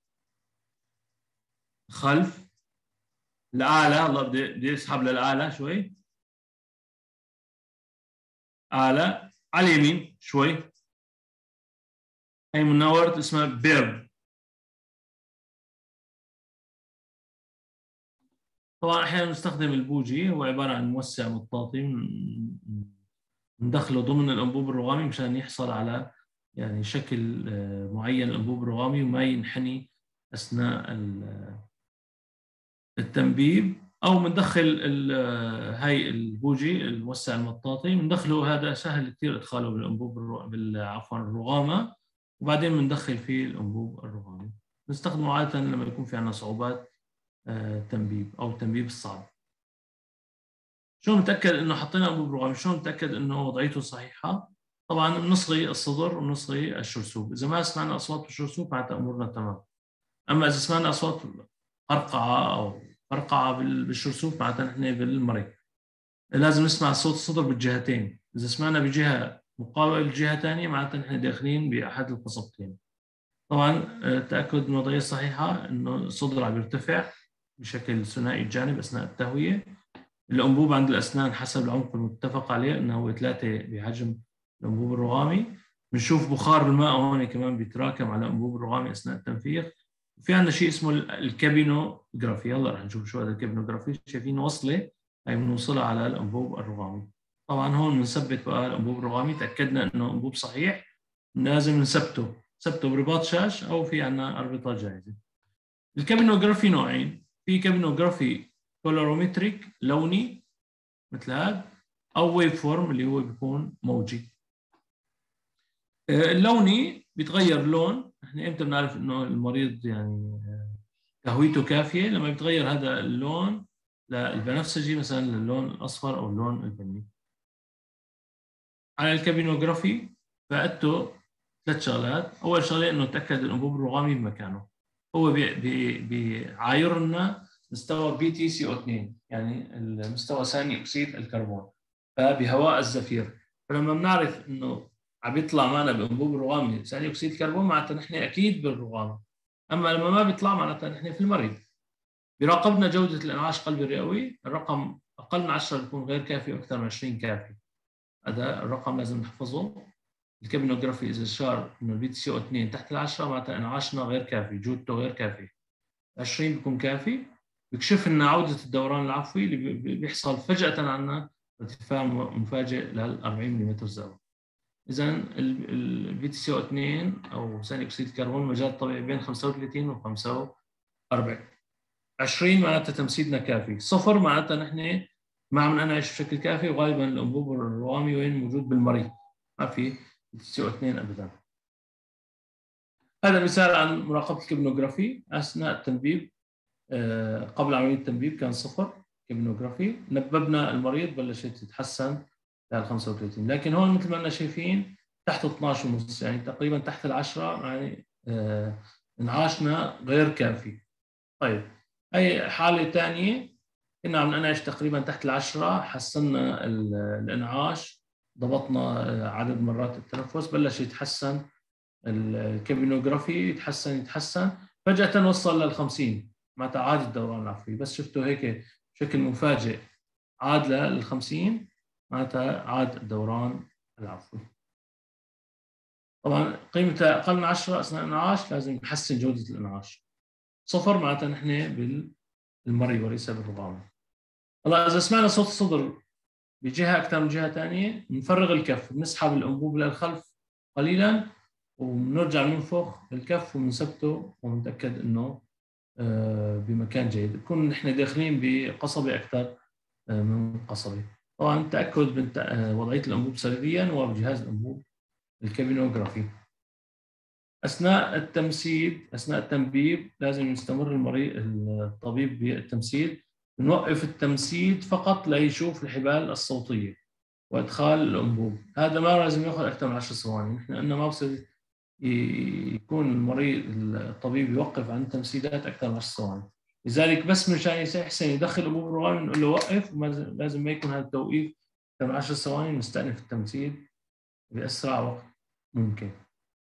الخلف، الأعلى، الله بدي يسحب للأعلى شوي، أعلى، على اليمين شوي. هي مناورة اسمها بيرب. طبعا أحيانا نستخدم البوجي، هو عبارة عن موسع مطاطي ندخله ضمن الأنبوب الرغامي مشان يحصل على يعني شكل معين الأنبوب الرغامي وما ينحني أثناء التنبيب. أو بندخل هاي البوجي الموسع المطاطي، بندخله، هذا سهل كثير إدخاله بالأنبوب بال عفوا الرغامة، وبعدين بندخل فيه الأنبوب الرغامي. نستخدمه عادة لما يكون في عندنا صعوبات تنبيب أو التنبيب الصعب. شلون نتأكد إنه حطينا أنبوب رغامي؟ شلون نتأكد إنه وضعيته صحيحة؟ طبعا بنصغي الصدر وبنصغي الشرسوب. إذا ما سمعنا أصوات بالشرسوب معناتها أمورنا تمام. أما إذا سمعنا أصوات قرقعة أو قرقعة بالشرسوب معناتها نحن بالمريض. لازم نسمع صوت الصدر بالجهتين. إذا سمعنا بجهة مقابلة لجهة ثانية معناتها نحن داخلين بأحد القصبتين. طبعا التأكد من الوضعية الصحيحة إنه الصدر عم يرتفع بشكل ثنائي الجانب أثناء التهوية. الأنبوب عند الأسنان حسب العمق المتفق عليه إنه هو ثلاثة بحجم الأنبوب الرغامي. بنشوف بخار الماء هون كمان بيتراكم على الأنبوب الرغامي أثناء التنفيخ. وفي عندنا شيء اسمه الكابينوغرافي. هلا رح نشوف شو هذا الكابينوغرافي. شايفين وصلة هي بنوصلها على الأنبوب الرغامي. طبعا هون بنثبت بقى الأنبوب الرغامي، تأكدنا إنه أنبوب صحيح لازم نثبته، ثبته برباط شاش أو في عندنا أربطة جاهزة. الكابينوغرافي نوعين، في كابينوغرافي كولورومتريك لوني مثل هذا، او ويف فورم اللي هو بيكون موجي. اللوني بيتغير لون. احنا امتى بنعرف انه المريض يعني تهويته كافيه؟ لما بيتغير هذا اللون للبنفسجي مثلا للون الاصفر او اللون البني. على الكابينوغرافي فائدته ثلاث شغلات. اول شغله انه تاكد الانبوب الرغامي بمكانه. هو بيعاير لنا مستوى بي تي سي او اثنين، يعني المستوى ثاني اكسيد الكربون، فبهواء الزفير. فلما بنعرف انه عم يطلع معنا بانبوب الرغامي ثاني اكسيد الكربون معناتها نحن اكيد بالرغامه. اما لما ما بيطلع معناتها نحن في المريض. بيراقبنا جوده الانعاش القلبي الرئوي. الرقم اقل من عشرة بيكون غير كافي واكثر من عشرين كافي. هذا الرقم لازم نحفظه. الكابينوغرافي اذا شار انه البي تي سي او اثنين تحت العشرة معناتها انعاشنا غير كافي، جودته غير كافي. عشرين بيكون كافي. بيكشف لنا عوده الدوران العفوي اللي بيحصل فجاه عنا ارتفاع مفاجئ لل أربعين ملم زاوية. إذا البي تي سي او اثنين أو ثاني أكسيد الكربون مجال طبيعي بين خمسة وثلاثين و خمسة وأربعين. عشرين معناتها تمثيلنا كافي، صفر معناتها نحن ما عم ننعش بشكل كافي، وغالبا الأنبوب الروامي وين موجود بالمريء، ما في بي تي سي او اثنين أبدا. هذا مثال عن مراقبة الكابنوغرافي أثناء التنبيب. قبل عملية التنبيب كان صفر كابنوغرافي، نببنا المريض بلشت تتحسن لل خمسة وثلاثين، لكن هون مثل ما احنا شايفين تحت اثناشر ونص، يعني تقريبا تحت العشرة، يعني آه انعاشنا غير كافي. طيب اي حالة ثانية كنا عم ننعش تقريبا تحت العشرة، حسنا الانعاش، ضبطنا عدد مرات التنفس، بلش يتحسن الكابينوغرافي، يتحسن يتحسن فجأة وصل لل خمسين، معناتها عاد الدوران العفوي. بس شفتوا هيك بشكل مفاجئ عاد لل خمسين، معناتها عاد الدوران العفوي. طبعا قيمته اقل من عشرة اثناء الانعاش لازم نحسن جوده الانعاش. صفر معناتها نحن بالمري وليس بالرغام. هلا اذا سمعنا صوت الصدر بجهه اكثر من جهه ثانيه، بنفرغ الكف، بنسحب الانبوب للخلف قليلا وبنرجع ننفخ الكف وبنثبته ونتاكد انه بمكان جيد. بكون نحن داخلين بقصبه اكثر من قصبه. طبعا التاكد من وضعيه الانبوب سريريا وبجهاز الانبوب الكابينوغرافي. اثناء التمثيل اثناء التنبيب لازم يستمر المريض الطبيب بالتمثيل. بنوقف التمثيل فقط ليشوف الحبال الصوتيه وادخال الانبوب. هذا ما لازم ياخذ اكثر من عشر ثواني. نحن قلنا ما بصير يكون المريض الطبيب يوقف عن التمثيلات اكثر من عشر ثواني. لذلك بس مشان يحسن يدخل انبوب الروامي بنقول له وقف، لازم ما يكون هذا التوقيف اكثر من عشر ثواني، نستأنف التمثيل باسرع وقت ممكن.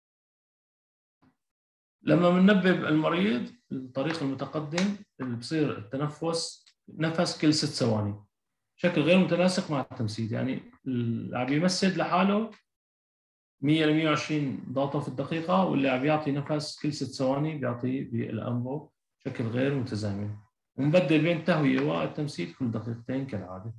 لما بننبب المريض الطريق المتقدم اللي بصير التنفس نفس كل ست ثواني، بشكل غير متناسق مع التمثيل. يعني اللي عم يمثل لحاله مية ل مية وعشرين ضغطة في الدقيقة، واللي عم يعطي نفس كل ست ثواني بيعطي بالأنبوب بشكل غير متزامن. ونبدل بين التهوية والتمثيل كل دقيقتين كالعادة.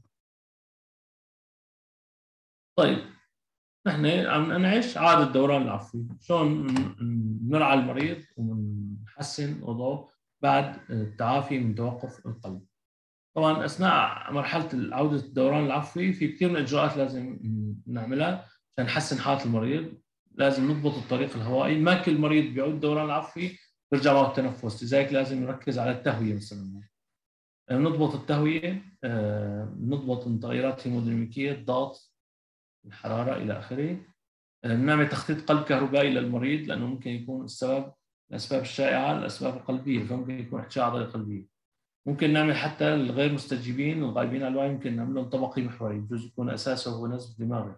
طيب نحن عم ننعش عاد الدوران العفوي. شلون بنرعى المريض ونحسن وضعه بعد التعافي من توقف القلب؟ طبعا اثناء مرحله عوده الدوران العفوي في كثير من الاجراءات لازم نعملها عشان نحسن حاله المريض. لازم نضبط الطريق الهوائي، ما كل مريض بيعود الدوران العفوي بيرجع معه التنفس، لذلك لازم نركز على التهويه. مثلا نضبط التهويه، نضبط المتغيرات الهيموديناميكيه، الضغط، الحراره الى اخره. نعمل تخطيط قلب كهربائي للمريض، لانه ممكن يكون السبب الاسباب الشائعه الاسباب القلبيه، فممكن يكون احتشاء عضله قلبيه. ممكن نعمل حتى الغير مستجيبين الغائبين عن الوعي، ممكن نعمل لهم طبقي محوري، بجوز يكون اساسه هو نزف دماغي.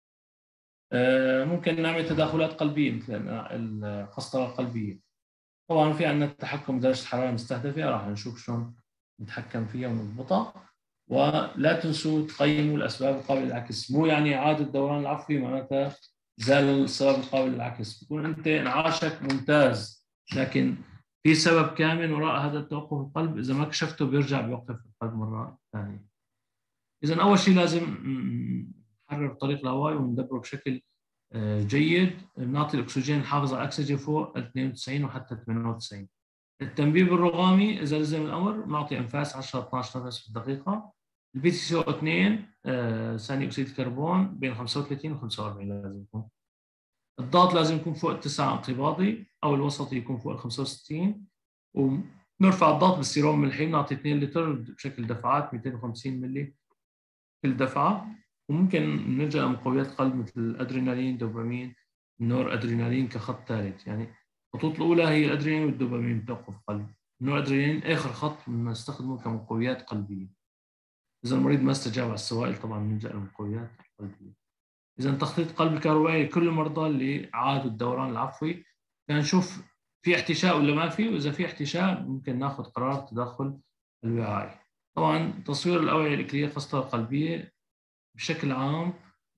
ممكن نعمل تداخلات قلبيه مثل القسطره القلبيه. طبعا في عندنا التحكم بدرجه الحراره المستهدفه، راح نشوف شلون نتحكم فيها ونضبطها. ولا تنسوا تقيموا الاسباب القابله للعكس. مو يعني اعاده الدوران العفوي معناتها زال السبب القابل للعكس. بكون انت انعاشك ممتاز، لكن في سبب كامل وراء هذا التوقف القلب، اذا ما كشفته بيرجع بيوقف القلب مره ثانيه. اذا اول شيء لازم نحرر الطريق الهوائي وندبره بشكل جيد. نعطي الاكسجين الحافظ على الاكسجين فوق اثنين وتسعين وحتى ثمانية وتسعين. التنبيب الرغامي اذا لزم الامر نعطي انفاس عشرة اثناشر نفس في الدقيقه. البي تي سي او اثنين ثاني اكسيد الكربون بين خمسة وثلاثين و خمسة وأربعين لازم يكون. الضغط لازم يكون فوق التسعة انقباضي، او الوسطي يكون فوق ال خمسة وستين. ونرفع الضغط بالسيروم ملحي، نعطي اثنين لتر بشكل دفعات مئتين وخمسين ملي كل دفعه. وممكن نلجا لمقويات قلب مثل الادرينالين، دوبامين، النور ادرينالين كخط ثالث. يعني الخطوط الاولى هي الادرينالين والدوبامين بتوقف قلب. النور ادرينالين اخر خط بنستخدمه كمقويات قلبيه. اذا المريض ما استجاب على السوائل طبعا نلجا للمقويات القلبيه. اذا تخطيط قلب كهربائي لكل المرضى اللي عادوا الدوران العفوي، نشوف في احتشاء ولا ما في، واذا في احتشاء ممكن ناخذ قرار تدخل الوعائي. طبعا تصوير الاوعيه الاكليه القسطره القلبيه بشكل عام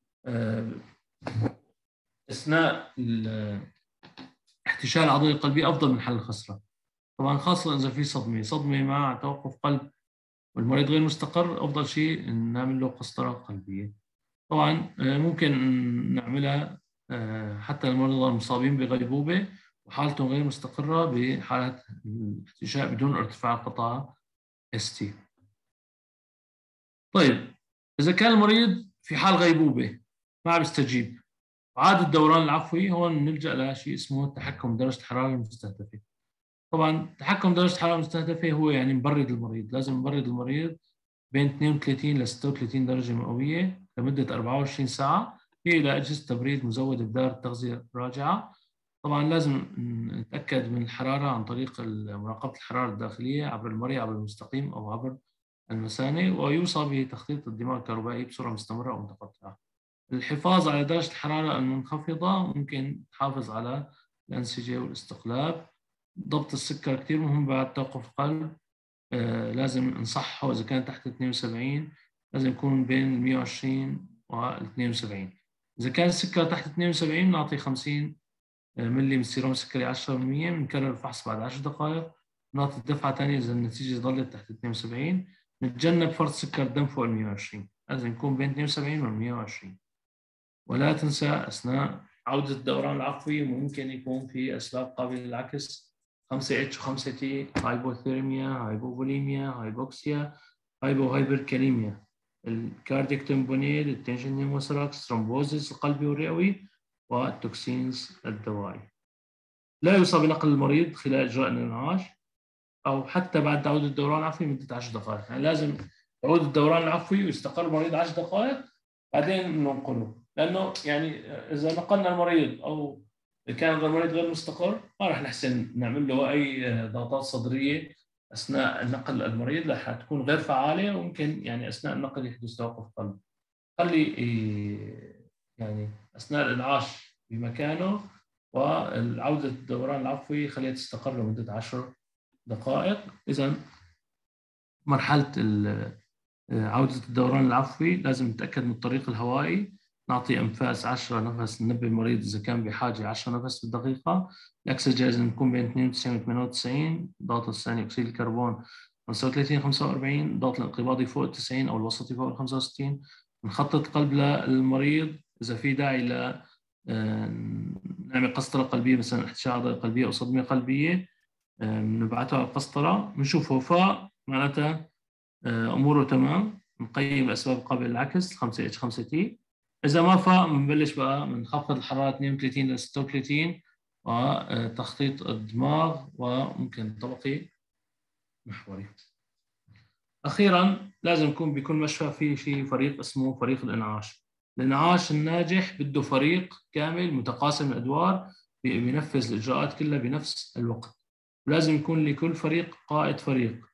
اثناء احتشاء العضله القلبيه افضل من حل الخسره. طبعا خاصه اذا في صدمه صدمه مع توقف قلب والمريض غير مستقر أفضل شيء نعمل له قسطرة قلبية. طبعا ممكن نعملها حتى المرضى المصابين بغيبوبة وحالتهم غير مستقرة بحالة الاحتشاء بدون ارتفاع قطع إس تي. طيب إذا كان المريض في حال غيبوبة ما عم يستجيب عاد الدوران العفوي، هون نلجأ لشيء اسمه تحكم درجة الحرارة المستهدفة. طبعا تحكم درجة الحرارة المستهدفة هو يعني نبرد المريض، لازم نبرد المريض بين اثنين وثلاثين ل ستة وثلاثين درجة مئوية لمدة أربعة وعشرين ساعة، هي إلى أجهزة تبريد مزودة بدائرة تغذية راجعة. طبعا لازم نتأكد من الحرارة عن طريق مراقبة الحرارة الداخلية عبر المرئي عبر المستقيم أو عبر المثانة، ويوصى بتخطيط الدماغ الكهربائي بصورة مستمرة أو متقطعة. الحفاظ على درجة الحرارة المنخفضة ممكن تحافظ على الأنسجة والاستقلاب. ضبط السكر كثير مهم بعد توقف القلب، آه لازم نصحه إذا كان تحت اثنين وسبعين لازم يكون بين مئة وعشرين و اثنين وسبعين. إذا كان السكر تحت اثنين وسبعين نعطي خمسين ملي من السيروم السكري عشرة بالمئة، بنكرر الفحص بعد عشر دقائق، نعطي دفعة ثانية إذا النتيجة ظلت تحت اثنين وسبعين. نتجنب فرض سكر الدم فوق ال مئة وعشرين، لازم يكون بين اثنين وسبعين و مئة وعشرين. ولا تنسى أثناء عودة الدوران العفوي ممكن يكون في أسباب قابلة للعكس، خمسة إتش و خمسة تي، هايبوثيرميا، هايبوفوليميا، هايبوكسيا، هايبوهايبركاليميا، الكاردياك تمبونيل، التنشن نيموثراكس، ثرومبوزيس القلبي والرئوي، والتوكسينز الدوائي. لا يوصى بنقل المريض خلال إجراء الإنعاش أو حتى بعد تعود الدوران العفوي مدة عشر دقائق، يعني لازم يعود الدوران العفوي ويستقر المريض عشر دقائق بعدين ننقله، لأنه يعني إذا نقلنا المريض أو كان المريض غير مستقر ما راح نحسن نعمل له أي ضغطات صدرية أثناء نقل المريض، راح تكون غير فعالة وممكن يعني أثناء النقل يحدث توقف قلب. خلي يعني أثناء الإنعاش بمكانه والعودة الدوران العفوي خليها تستقر لمدة عشر دقائق. إذا مرحلة عودة الدوران العفوي لازم نتأكد من الطريق الهوائي، نعطي أنفاس عشرة نفس، ننبه المريض إذا كان بحاجة عشرة نفس في الدقيقة. الأكسجين لازم نكون بين اثنين وتسعين و ثمانية وتسعين، ضغط ثاني أكسيد الكربون خمسة وثلاثين خمسة وأربعين، ضغط الانقباضي فوق تسعين أو الوسطي فوق خمسة وستين. نخطط قلب للمريض إذا في داعي ل نعمل قسطرة قلبية مثلا احتشاء عضلة قلبية أو صدمة قلبية، نبعته على القسطرة بنشوف وفاء معناتها اموره تمام، نقيم الاسباب قابله للعكس خمسة إتش خمسة تي. اذا ما فاق بنبلش بقى بنخفض الحراره اثنين وثلاثين ل ستة وثلاثين وتخطيط الدماغ وممكن طبقي محوري. اخيرا لازم يكون بكل مشفى في شيء فريق اسمه فريق الانعاش. الانعاش الناجح بده فريق كامل متقاسم الادوار بينفذ الاجراءات كلها بنفس الوقت، ولازم يكون لكل فريق قائد فريق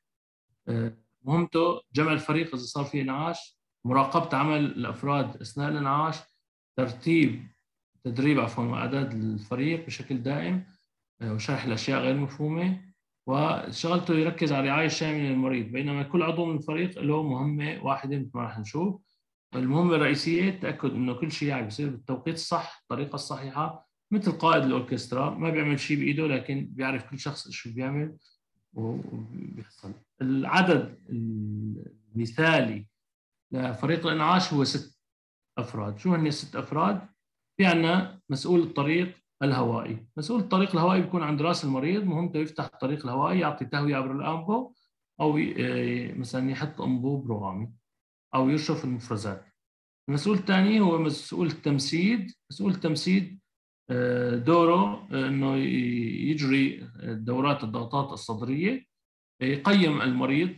مهمته جمع الفريق إذا صار في إنعاش، مراقبة عمل الأفراد أثناء الإنعاش، ترتيب تدريب عفوا وإعداد الفريق بشكل دائم، وشرح الأشياء غير مفهومة، وشغلته يركز على الرعاية الشاملة للمريض، بينما كل عضو من الفريق له مهمة واحدة مثل ما راح نشوف. المهمة الرئيسية التأكد إنه كل شيء عم بيصير بالتوقيت الصح، الطريقة الصحيحة، مثل قائد الأوركسترا ما بيعمل شيء بإيده لكن بيعرف كل شخص شو بيعمل وبيحصل. العدد المثالي لفريق الانعاش هو ست افراد. شو هن الست افراد؟ في عندنا مسؤول الطريق الهوائي. مسؤول الطريق الهوائي بيكون عند راس المريض، مهمته يفتح الطريق الهوائي، يعطي تهويه عبر الانبو او مثلا يحط انبوب رغامي او يشرف المفرزات. المسؤول الثاني هو مسؤول التمسيد. مسؤول التمسيد دوره انه يجري دورات الضغطات الصدريه، يقيم المريض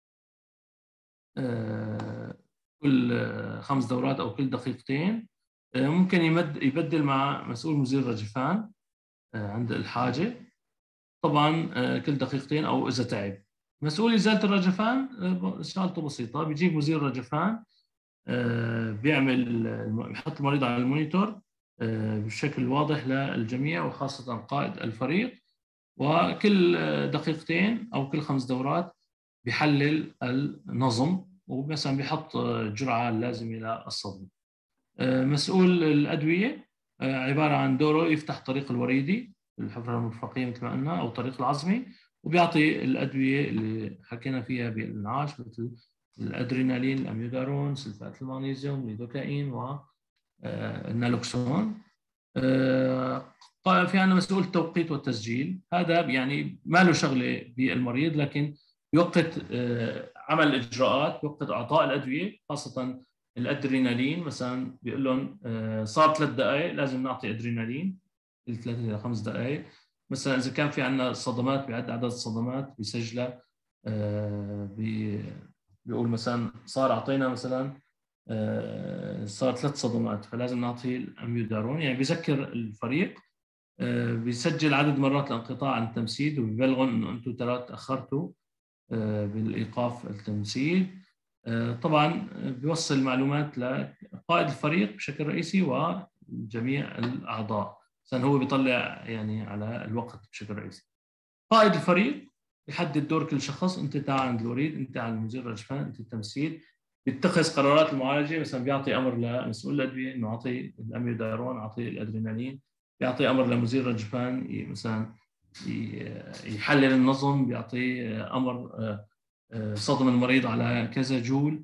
كل خمس دورات او كل دقيقتين، ممكن يمد يبدل مع مسؤول مزيل رجفان عند الحاجه طبعا كل دقيقتين او اذا تعب. مسؤول ازاله الرجفان شغلته بسيطه، بيجيب مزيل رجفان بيعمل بيحط المريض على المونيتور بشكل واضح للجميع وخاصه قائد الفريق، وكل دقيقتين او كل خمس دورات بيحلل النظم ومثلا بيحط الجرعه اللازمه للصدمه. مسؤول الادويه عباره عن دوره يفتح طريق الوريدي الحفره المرفقيه مثل ما قلنا او طريق العظمي، وبيعطي الادويه اللي حكينا فيها بالانعاش مثل الادرينالين، الاميودارون، سلفات المغنيسيوم، الليدوكاين والنالوكسون. في عندنا مسؤول التوقيت والتسجيل، هذا يعني ما له شغله بالمريض، لكن بيوقت عمل الاجراءات، بيوقت اعطاء الادويه، خاصه الادرينالين. مثلا بيقول لهم صار ثلاث دقائق لازم نعطي ادرينالين، ثلاث الى خمس دقائق. مثلا اذا كان في عندنا صدمات بيعد عدد الصدمات بيسجلها، بيقول مثلا صار اعطينا مثلا صار ثلاث صدمات فلازم نعطي الاميودارون، يعني بيذكر الفريق، بيسجل عدد مرات الانقطاع عن التمثيل وبيبلغهم انه انتم ترى تاخرتوا بالايقاف التمثيل. طبعا بيوصل معلومات لقائد الفريق بشكل رئيسي وجميع الاعضاء، عشان هو بيطلع يعني على الوقت بشكل رئيسي. قائد الفريق يحدد دور كل شخص، انت تعال عند الوريد، انت على المدير الرجفان، انت التمثيل. بيتخذ قرارات المعالجه، مثلا بيعطي امر لمسؤول الادويه انه اعطي الاميودارون، اعطي الادرينالين. بيعطي امر لمدير الرجفان مثلا يحلل النظم، بيعطي امر صدم المريض على كذا جول.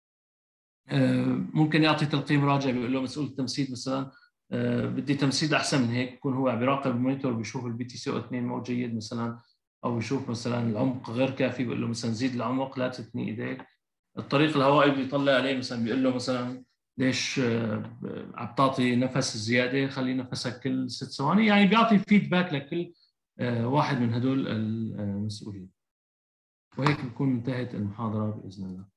ممكن يعطي تلقيم راجع، بيقول له مسؤول التمثيل مثلا بدي تمثيل احسن من هيك، يكون هو عم بيراقب المونيتور بيشوف البي تي سي او اثنين مو جيد مثلا، او يشوف مثلا العمق غير كافي، بيقول له مثلا زيد العمق، لا تثني ايديك. الطريق الهوائي بيطلع عليه مثلا، بيقول له مثلا ليش عم تعطي نفس زياده، خلي نفسك كل ست ثواني. يعني بيعطي فيدباك لكل واحد من هدول المسؤولين. وهيك بكون انتهت المحاضره باذن الله.